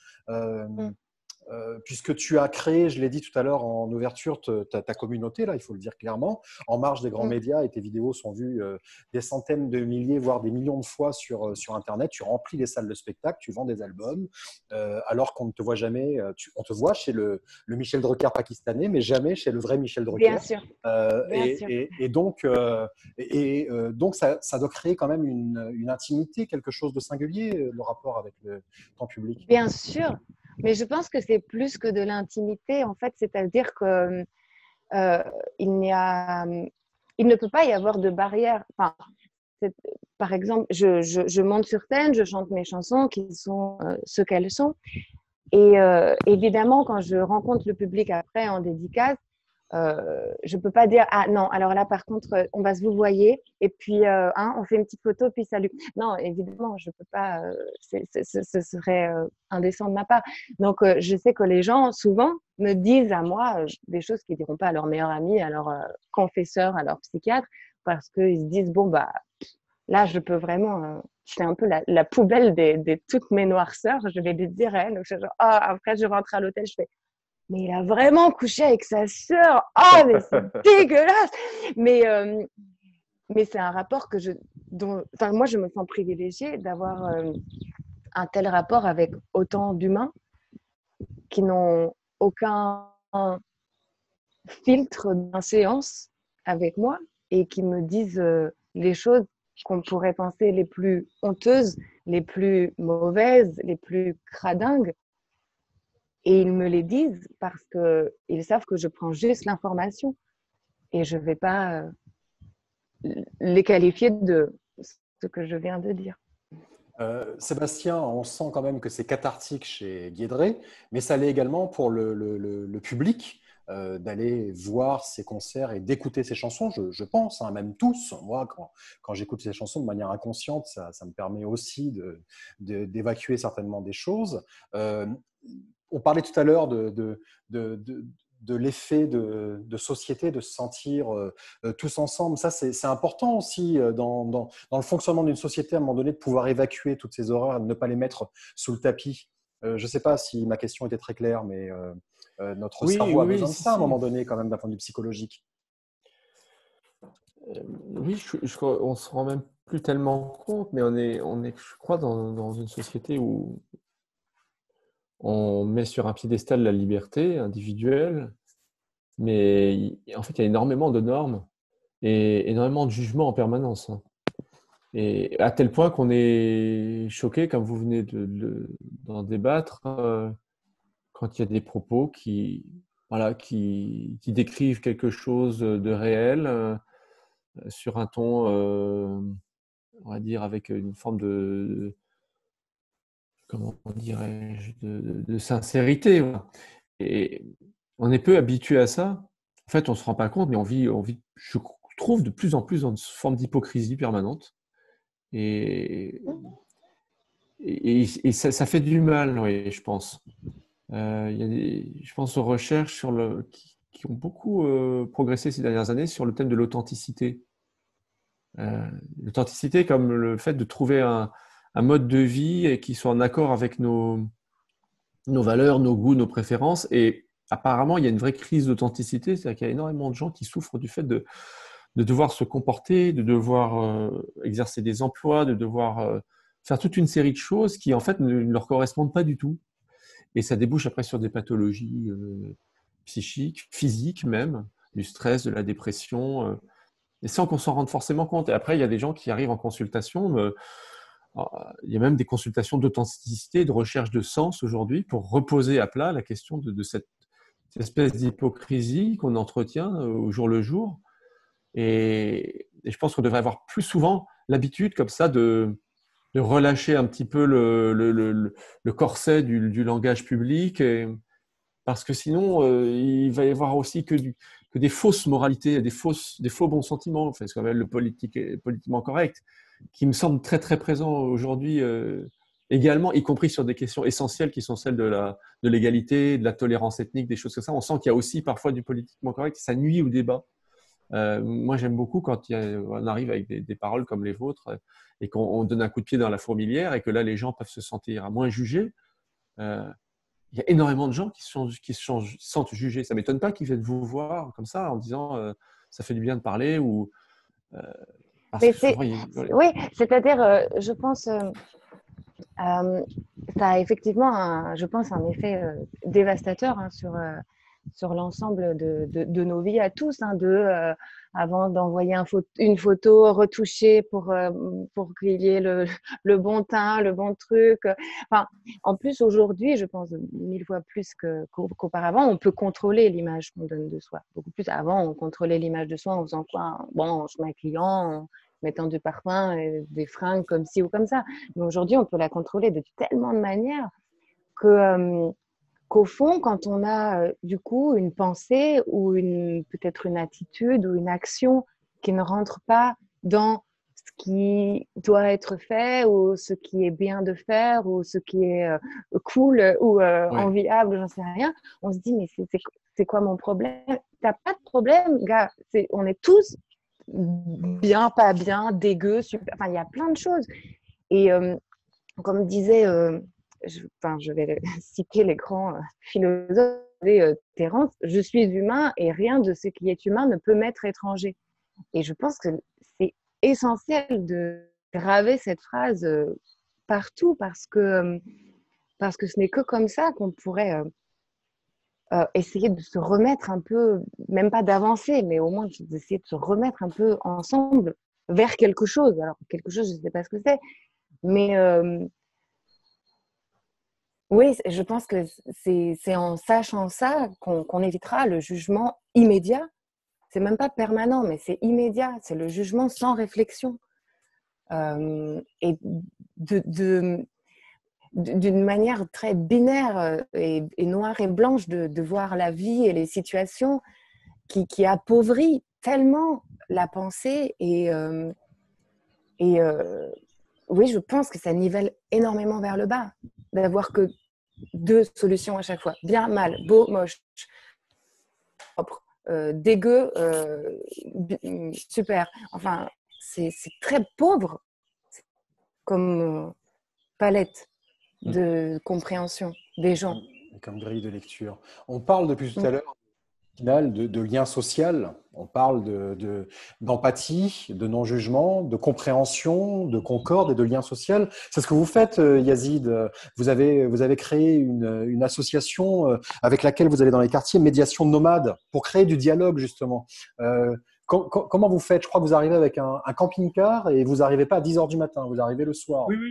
puisque tu as créé, je l'ai dit tout à l'heure en ouverture, ta communauté, là, il faut le dire clairement, en marge des grands médias, et tes vidéos sont vues des centaines de milliers, voire des millions de fois sur Internet. Tu remplis les salles de spectacle, tu vends des albums, alors qu'on ne te voit jamais. On te voit chez le Michel Drucker pakistanais, mais jamais chez le vrai Michel Drucker. Bien sûr. Et donc, ça doit créer quand même une intimité, quelque chose de singulier, le rapport avec ton public. Bien sûr. Mais je pense que c'est plus que de l'intimité, en fait, c'est-à-dire que il ne peut pas y avoir de barrière. Enfin, par exemple, je monte sur scène, je chante mes chansons qui sont ce qu'elles sont. Et évidemment, quand je rencontre le public après en dédicace, je peux pas dire ah non, alors là par contre on va se vous voyez et puis on fait une petite photo puis salut. Non, évidemment je peux pas, ce serait indécent de ma part. Donc je sais que les gens souvent me disent à moi des choses qu'ils diront pas à leur meilleur ami, à leur confesseur, à leur psychiatre, parce qu'ils se disent bon bah là je peux vraiment c'est un peu la poubelle de toutes mes noirceurs, je vais les dire à elle. Donc après je rentre à l'hôtel, je fais mais il a vraiment couché avec sa sœur. Oh, mais c'est dégueulasse. Mais c'est un rapport moi, je me sens privilégiée d'avoir un tel rapport avec autant d'humains qui n'ont aucun filtre d'inséance avec moi et qui me disent les choses qu'on pourrait penser les plus honteuses, les plus mauvaises, les plus cradingues. Et ils me les disent parce qu'ils savent que je prends juste l'information et je ne vais pas les qualifier de ce que je viens de dire. Sébastien, on sent quand même que c'est cathartique chez Guédré, mais ça l'est également pour le public d'aller voir ses concerts et d'écouter ses chansons, je pense, hein, même tous. Moi, quand j'écoute ces chansons de manière inconsciente, ça me permet aussi d'évacuer certainement des choses. On parlait tout à l'heure de l'effet de société, de se sentir tous ensemble. Ça, c'est important aussi dans le fonctionnement d'une société, à un moment donné, de pouvoir évacuer toutes ces horreurs, de ne pas les mettre sous le tapis. Je ne sais pas si ma question était très claire, mais notre cerveau a besoin de ça à un moment donné, quand même, d'un point de vue psychologique. Oui, on ne se rend même plus tellement compte, mais on est je crois, dans une société où on met sur un piédestal la liberté individuelle, mais en fait, il y a énormément de normes et énormément de jugements en permanence. Et à tel point qu'on est choqué, comme vous venez d'en débattre, quand il y a des propos voilà, qui décrivent quelque chose de réel sur un ton, on va dire, avec une forme comment dirais-je, de sincérité. Voilà. Et on est peu habitué à ça. En fait, on ne se rend pas compte, mais on vit, je trouve, de plus en plus dans une forme d'hypocrisie permanente. Et, et ça fait du mal, oui, je pense. Il y a je pense aux recherches qui ont beaucoup progressé ces dernières années sur le thème de l'authenticité. L'authenticité comme le fait de trouver un mode de vie et qui soit en accord avec nos valeurs, nos goûts, nos préférences. Et apparemment, il y a une vraie crise d'authenticité, c'est-à-dire qu'il y a énormément de gens qui souffrent du fait de devoir se comporter, de devoir exercer des emplois, de devoir faire toute une série de choses qui, en fait, ne leur correspondent pas du tout. Et ça débouche après sur des pathologies psychiques, physiques même, du stress, de la dépression, et sans qu'on s'en rende forcément compte. Et après, il y a des gens qui arrivent en consultation. Il y a même des consultations d'authenticité, de recherche de sens aujourd'hui pour reposer à plat la question de cette espèce d'hypocrisie qu'on entretient au jour le jour. Et je pense qu'on devrait avoir plus souvent l'habitude comme ça de relâcher un petit peu le corset du langage public, parce que sinon, il va y avoir aussi que des fausses moralités, des faux bons sentiments, enfin, ce qu'on appelle le politiquement correct, qui me semble très très présent aujourd'hui également, y compris sur des questions essentielles qui sont celles de l'égalité, de la tolérance ethnique, des choses comme ça. On sent qu'il y a aussi parfois du politiquement correct, ça nuit au débat. Moi, j'aime beaucoup quand on arrive avec des paroles comme les vôtres et qu'on donne un coup de pied dans la fourmilière et que là, les gens peuvent se sentir moins jugés. Il y a énormément de gens qui se sentent jugés. Ça ne m'étonne pas qu'ils viennent vous voir comme ça en disant ça fait du bien de parler ou parce que souvent, oui, c'est-à-dire, je pense, ça a effectivement, je pense, un effet dévastateur sur l'ensemble de nos vies à tous, avant d'envoyer une photo retouchée pour qu'il y ait le bon teint, le bon truc. Enfin, en plus, aujourd'hui, je pense 1000 fois plus qu'auparavant, on peut contrôler l'image qu'on donne de soi. Beaucoup plus. Avant, on contrôlait l'image de soi en faisant quoi? Bon, en maquillant, en mettant du parfum, et des fringues comme ci ou comme ça. Mais aujourd'hui, on peut la contrôler de tellement de manières qu'au fond, quand on a du coup une pensée ou peut-être une attitude ou une action qui ne rentre pas dans ce qui doit être fait ou ce qui est bien de faire ou ce qui est cool ou enviable, j'en sais rien, on se dit mais c'est quoi mon problème? T'as pas de problème, gars. On est tous bien, pas bien, dégueu, super. Enfin, il y a plein de choses. Et comme disait je vais citer les grands philosophes, Terence, je suis humain et rien de ce qui est humain ne peut m'être étranger. Et je pense que c'est essentiel de graver cette phrase partout parce que ce n'est que comme ça qu'on pourrait essayer de se remettre un peu, même pas d'avancer, mais au moins d'essayer de se remettre un peu ensemble vers quelque chose. Alors, quelque chose, je ne sais pas ce que c'est, mais oui, je pense que c'est en sachant ça qu'on évitera le jugement immédiat. C'est même pas permanent, mais c'est immédiat. C'est le jugement sans réflexion. Et d'une manière très binaire et noire et blanche de voir la vie et les situations qui appauvrit tellement la pensée. Oui, je pense que ça nivelle énormément vers le bas, d'avoir que deux solutions à chaque fois. Bien, mal, beau, moche, propre, dégueu, super. Enfin, c'est très pauvre comme palette de compréhension des gens. Comme grille de lecture. On parle depuis tout à l'heure de lien social, on parle d'empathie, de non-jugement, de compréhension, de concorde et de lien social. C'est ce que vous faites, Yazid. Vous avez créé une association avec laquelle vous allez dans les quartiers, Médiation Nomade, pour créer du dialogue, justement. Comment vous faites? Je crois que vous arrivez avec un camping-car et vous n'arrivez pas à 10h du matin, vous arrivez le soir. Oui, oui.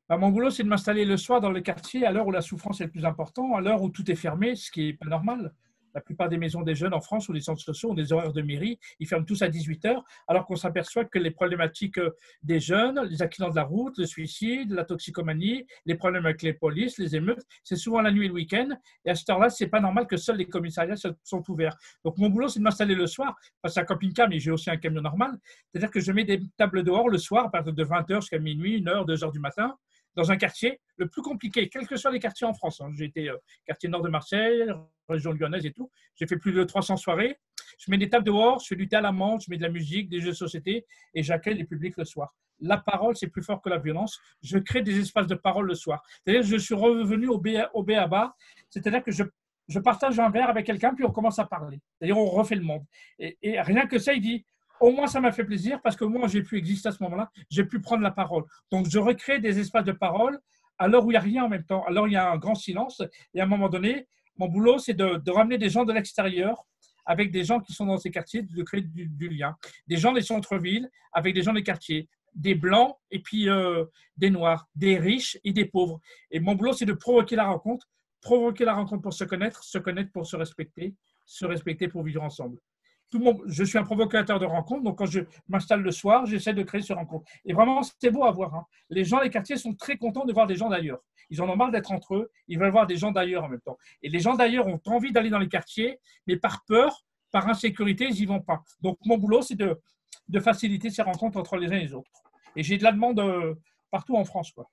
Bah, mon boulot, c'est de m'installer le soir dans le quartier à l'heure où la souffrance est le plus importante, à l'heure où tout est fermé, ce qui n'est pas normal. La plupart des maisons des jeunes en France ou des centres sociaux ont des horaires de mairie, ils ferment tous à 18 heures, alors qu'on s'aperçoit que les problématiques des jeunes, les accidents de la route, le suicide, la toxicomanie, les problèmes avec les polices, les émeutes, c'est souvent la nuit et le week-end. Et à cette heure-là, ce n'est pas normal que seuls les commissariats sont ouverts. Donc mon boulot, c'est de m'installer le soir, parce que c'est un camping-car, mais j'ai aussi un camion normal. C'est-à-dire que je mets des tables dehors le soir, à partir de 20 heures jusqu'à minuit, 1 heure, 2 heures du matin, dans un quartier le plus compliqué, quels que soient les quartiers en France. J'ai été quartier nord de Marseille, région lyonnaise et tout. J'ai fait plus de 300 soirées. Je mets des tables dehors, je fais du thé à la menthe, je mets de la musique, des jeux de société et j'accueille les publics le soir. La parole, c'est plus fort que la violence. Je crée des espaces de parole le soir. C'est-à-dire que je suis revenu au B.A.B.A. C'est-à-dire que je partage un verre avec quelqu'un, puis on commence à parler. C'est-à-dire on refait le monde. Et rien que ça, il dit, au moins ça m'a fait plaisir parce que moi, j'ai pu exister à ce moment-là, j'ai pu prendre la parole. Donc, je recrée des espaces de parole à l'heure où il n'y a rien en même temps. Alors, il y a un grand silence. Et à un moment donné, mon boulot, c'est de ramener des gens de l'extérieur avec des gens qui sont dans ces quartiers, de créer du lien. Des gens des centres-villes avec des gens des quartiers, des blancs et puis des noirs, des riches et des pauvres. Et mon boulot, c'est de provoquer la rencontre pour se connaître pour se respecter pour vivre ensemble. Je suis un provocateur de rencontres, donc quand je m'installe le soir, j'essaie de créer ces rencontres. Et vraiment, c'est beau à voir. Hein. Les gens des quartiers sont très contents de voir des gens d'ailleurs. Ils en ont marre d'être entre eux, ils veulent voir des gens d'ailleurs en même temps. Et les gens d'ailleurs ont envie d'aller dans les quartiers, mais par peur, par insécurité, ils n'y vont pas. Donc mon boulot, c'est de faciliter ces rencontres entre les uns et les autres. Et j'ai de la demande partout en France, quoi.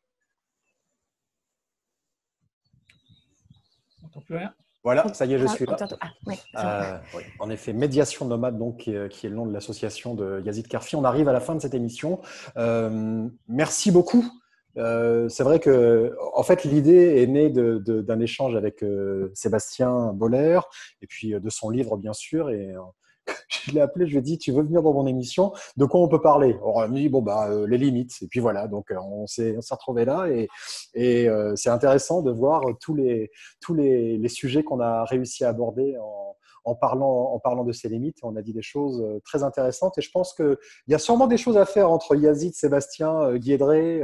On n'entend plus rien. Voilà, ça y est, je suis là. Oui. Oui. En effet, Médiation Nomade, donc, qui est le nom de l'association de Yazid Karfi. On arrive à la fin de cette émission. Merci beaucoup. C'est vrai que, en fait, l'idée est née d'un échange avec Sébastien Boller et puis de son livre, bien sûr. Et je l'ai appelé, je lui ai dit, tu veux venir dans mon émission? De quoi on peut parler? On m'a dit, bon, les limites. Et puis voilà, donc on s'est retrouvés là et c'est intéressant de voir tous les sujets qu'on a réussi à aborder en parlant de ces limites. On a dit des choses très intéressantes et je pense qu'il y a sûrement des choses à faire entre Yazid, Sébastien, Guédré.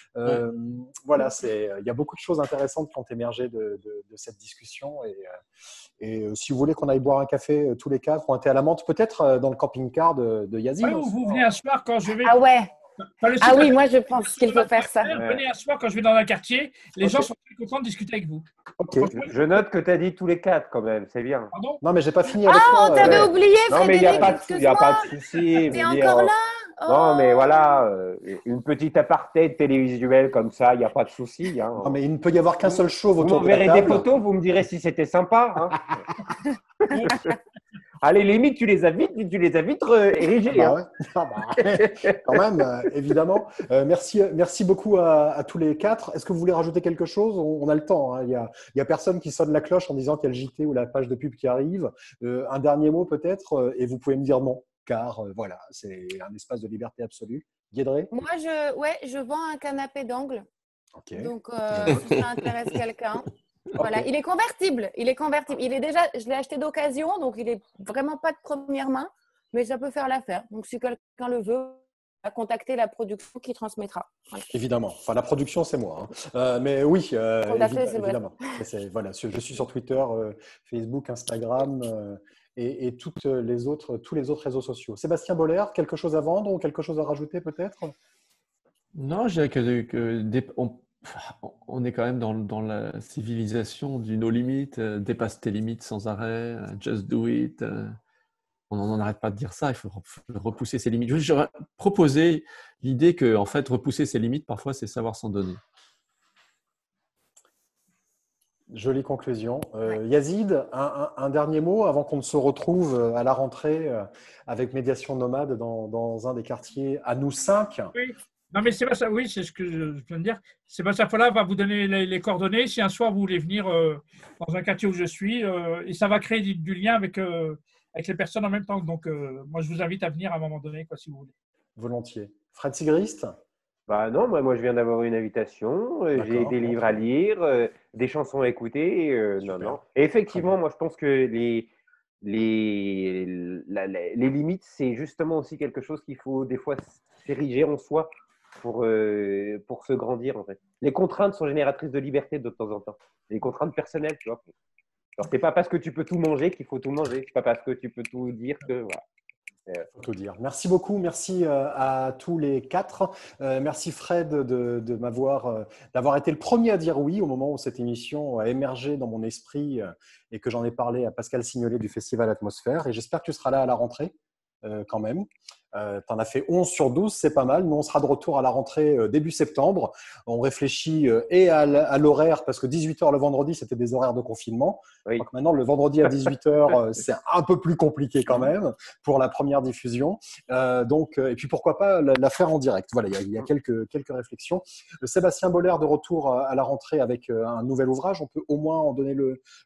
Voilà, il y a beaucoup de choses intéressantes qui ont émergé de cette discussion et si vous voulez qu'on aille boire un café tous les quatre, ou un thé à la menthe, peut-être dans le camping-car de Yazid. Ouais, vous venez un soir quand je vais. Ah ouais. Ah oui, moi je pense qu'il faut faire ça. Venez un soir quand je vais dans un quartier, les gens sont très contents de discuter avec vous. Ok. Je note que tu as dit tous les quatre quand même, c'est bien. Pardon? Non, mais j'ai pas fini avec Ah, toi. on t'avait oublié, Non, mais il n'y a Frédéric, pas de souci. T'es encore là? Non, mais Oh. voilà, une petite apartheid télévisuelle comme ça, il n'y a pas de souci. Hein. Non, mais il ne peut y avoir qu'un seul chauve Vous autour de la m'enverrez des table. photos, vous me direz si c'était sympa. Hein. Allez, limite, tu les as vite érigés. Bah Hein. ouais. Ah bah, quand même, évidemment. Merci beaucoup à tous les quatre. Est-ce que vous voulez rajouter quelque chose? On a le temps. Hein. Il y a personne qui sonne la cloche en disant qu'il y a le JT ou la page de pub qui arrive. Un dernier mot peut-être, et vous pouvez me dire non, car voilà, c'est un espace de liberté absolue. Guédré? Moi, je vends un canapé d'angle. Ok. Donc, si ça intéresse quelqu'un. Voilà, il est convertible. Il est déjà, je l'ai acheté d'occasion, donc il est vraiment pas de première main, mais ça peut faire l'affaire. Donc, si quelqu'un le veut, à contacter la production qui transmettra. Voilà. Évidemment. Enfin, la production, c'est moi. Hein. Mais oui, évidemment. Voilà, je suis sur Twitter, Facebook, Instagram et tous les autres réseaux sociaux. Sébastien Boller, quelque chose à vendre ou quelque chose à rajouter peut-être? Non, je dirais on est quand même dans la civilisation du no limit, dépasse tes limites sans arrêt, just do it. On n'en arrête pas de dire ça, il faut repousser ses limites. J'aurais proposé l'idée que, en fait, repousser ses limites, parfois, c'est savoir s'en donner. Jolie conclusion. Yazid, un dernier mot avant qu'on ne se retrouve à la rentrée avec Médiation Nomade dans un des quartiers à nous 5. Oui. Non, mais Sébastien, oui, c'est ce que je viens de dire. Sébastien Follin va vous donner les coordonnées si un soir vous voulez venir dans un quartier où je suis et ça va créer du lien avec les personnes en même temps. Donc, moi, je vous invite à venir à un moment donné, quoi, si vous voulez. Volontiers. Fred Sigrist? Bah non, moi je viens d'avoir une invitation, j'ai des livres à lire, des chansons à écouter. Non. Et effectivement, moi je pense que les limites, c'est justement aussi quelque chose qu'il faut des fois s'ériger en soi pour se grandir en fait. les contraintes sont génératrices de liberté de temps en temps. Les contraintes personnelles, tu vois. Alors, c'est pas parce que tu peux tout manger qu'il faut tout manger. C'est pas parce que tu peux tout dire que voilà. Faut tout dire. Merci beaucoup, merci à tous les quatre. Merci Fred d'avoir été le premier à dire oui au moment où cette émission a émergé dans mon esprit et que j'en ai parlé à Pascal Signolet du Festival Atmosphère. Et j'espère que tu seras là à la rentrée quand même. Tu en as fait 11 sur 12, c'est pas mal. Nous, on sera de retour à la rentrée début septembre. On réfléchit et à l'horaire, parce que 18h le vendredi, c'était des horaires de confinement. Oui. Donc maintenant, le vendredi à 18h, c'est un peu plus compliqué quand même pour la première diffusion. Et puis pourquoi pas la faire en direct. Voilà, il y a quelques réflexions. Sébastien Boller de retour à la rentrée avec un nouvel ouvrage. On peut au moins en donner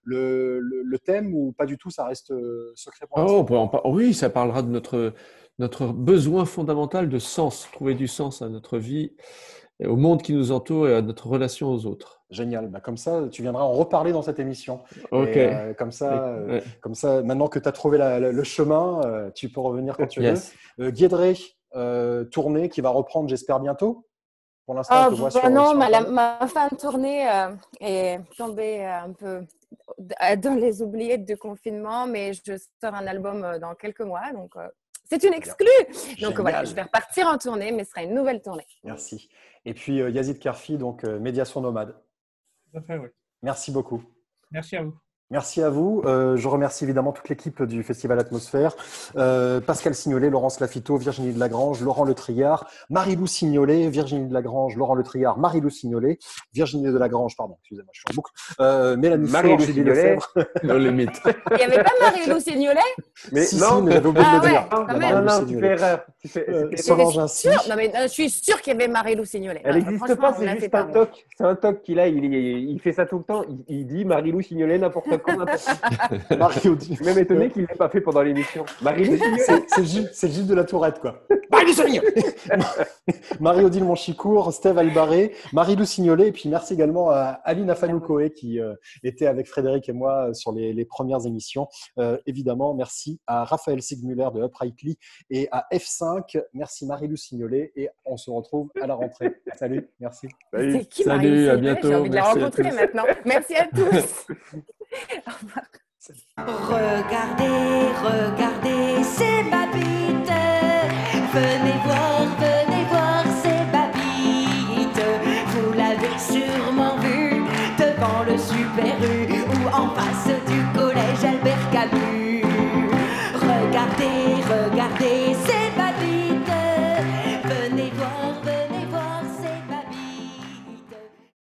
le thème ou pas du tout, ça reste secret pour l'instant. Oui, ça parlera de notre besoin fondamental de sens, trouver du sens à notre vie, au monde qui nous entoure et à notre relation aux autres. Génial. Bah, comme ça, tu viendras en reparler dans cette émission. Ok. Et, comme ça, maintenant que tu as trouvé le chemin, tu peux revenir quand tu veux. Guédré, tournée qui va reprendre, j'espère, bientôt. Pour l'instant, on te voit sur non, Internet. ma fin de tournée est tombée un peu dans les oubliettes du confinement, mais je sors un album dans quelques mois, donc c'est une exclue. Donc voilà, je vais repartir en tournée, mais ce sera une nouvelle tournée. Merci. Et puis Yazid Kerfi, donc Médiation Nomade. Tout à fait, oui. Merci beaucoup. Merci à vous. Merci à vous. Je remercie évidemment toute l'équipe du Festival Atmosphère. Pascal Signolet, Laurence Lafito, Virginie de Lagrange, Laurent Le Triard, Marie-Lou Signolet, Virginie de Lagrange, Laurent Le Triard, Marie-Lou Signolet, Virginie de Lagrange, pardon, excusez-moi, je suis en boucle. Mélanie Faure, Julie Lefebvre. No limit. Il n'y avait pas Marie-Lou Signolet? Mais si, non, mais j'avais oublié de le dire. quand même. Non, tu fais erreur. Solange ainsi. Non, mais je suis sûre qu'il y avait Marie-Lou Signolet. Elle n'existe pas, c'est juste un toc. C'est un toc qu'il a, il fait ça tout le temps. Il dit Marie-Lou Signolet n'importe quoi, n'importe quoi. Marie-Odile. Je suis même étonné qu'il ne l'ait pas fait pendant l'émission. Marie-Lou Signolet. C'est Gilles de la Tourette, quoi. Marie-Lou Signolet. Marie-Odile Monchicourt, Steve Albaré, Marie-Lou Signolet, et puis merci également à Aline Afanoukoé qui était avec Frédéric et moi sur les premières émissions. Évidemment, merci à Raphaël Sigmuller de Uprightly et à F5. Merci Marie-Lou Signolet et on se retrouve à la rentrée. Salut, merci. C'est qui, Salut, à bientôt. J'ai envie de la Merci à rencontrer tous. maintenant. Merci à tous. Au revoir. Regardez ces babites. Venez voir ces babites. Vous l'avez sûrement vu devant le Super U.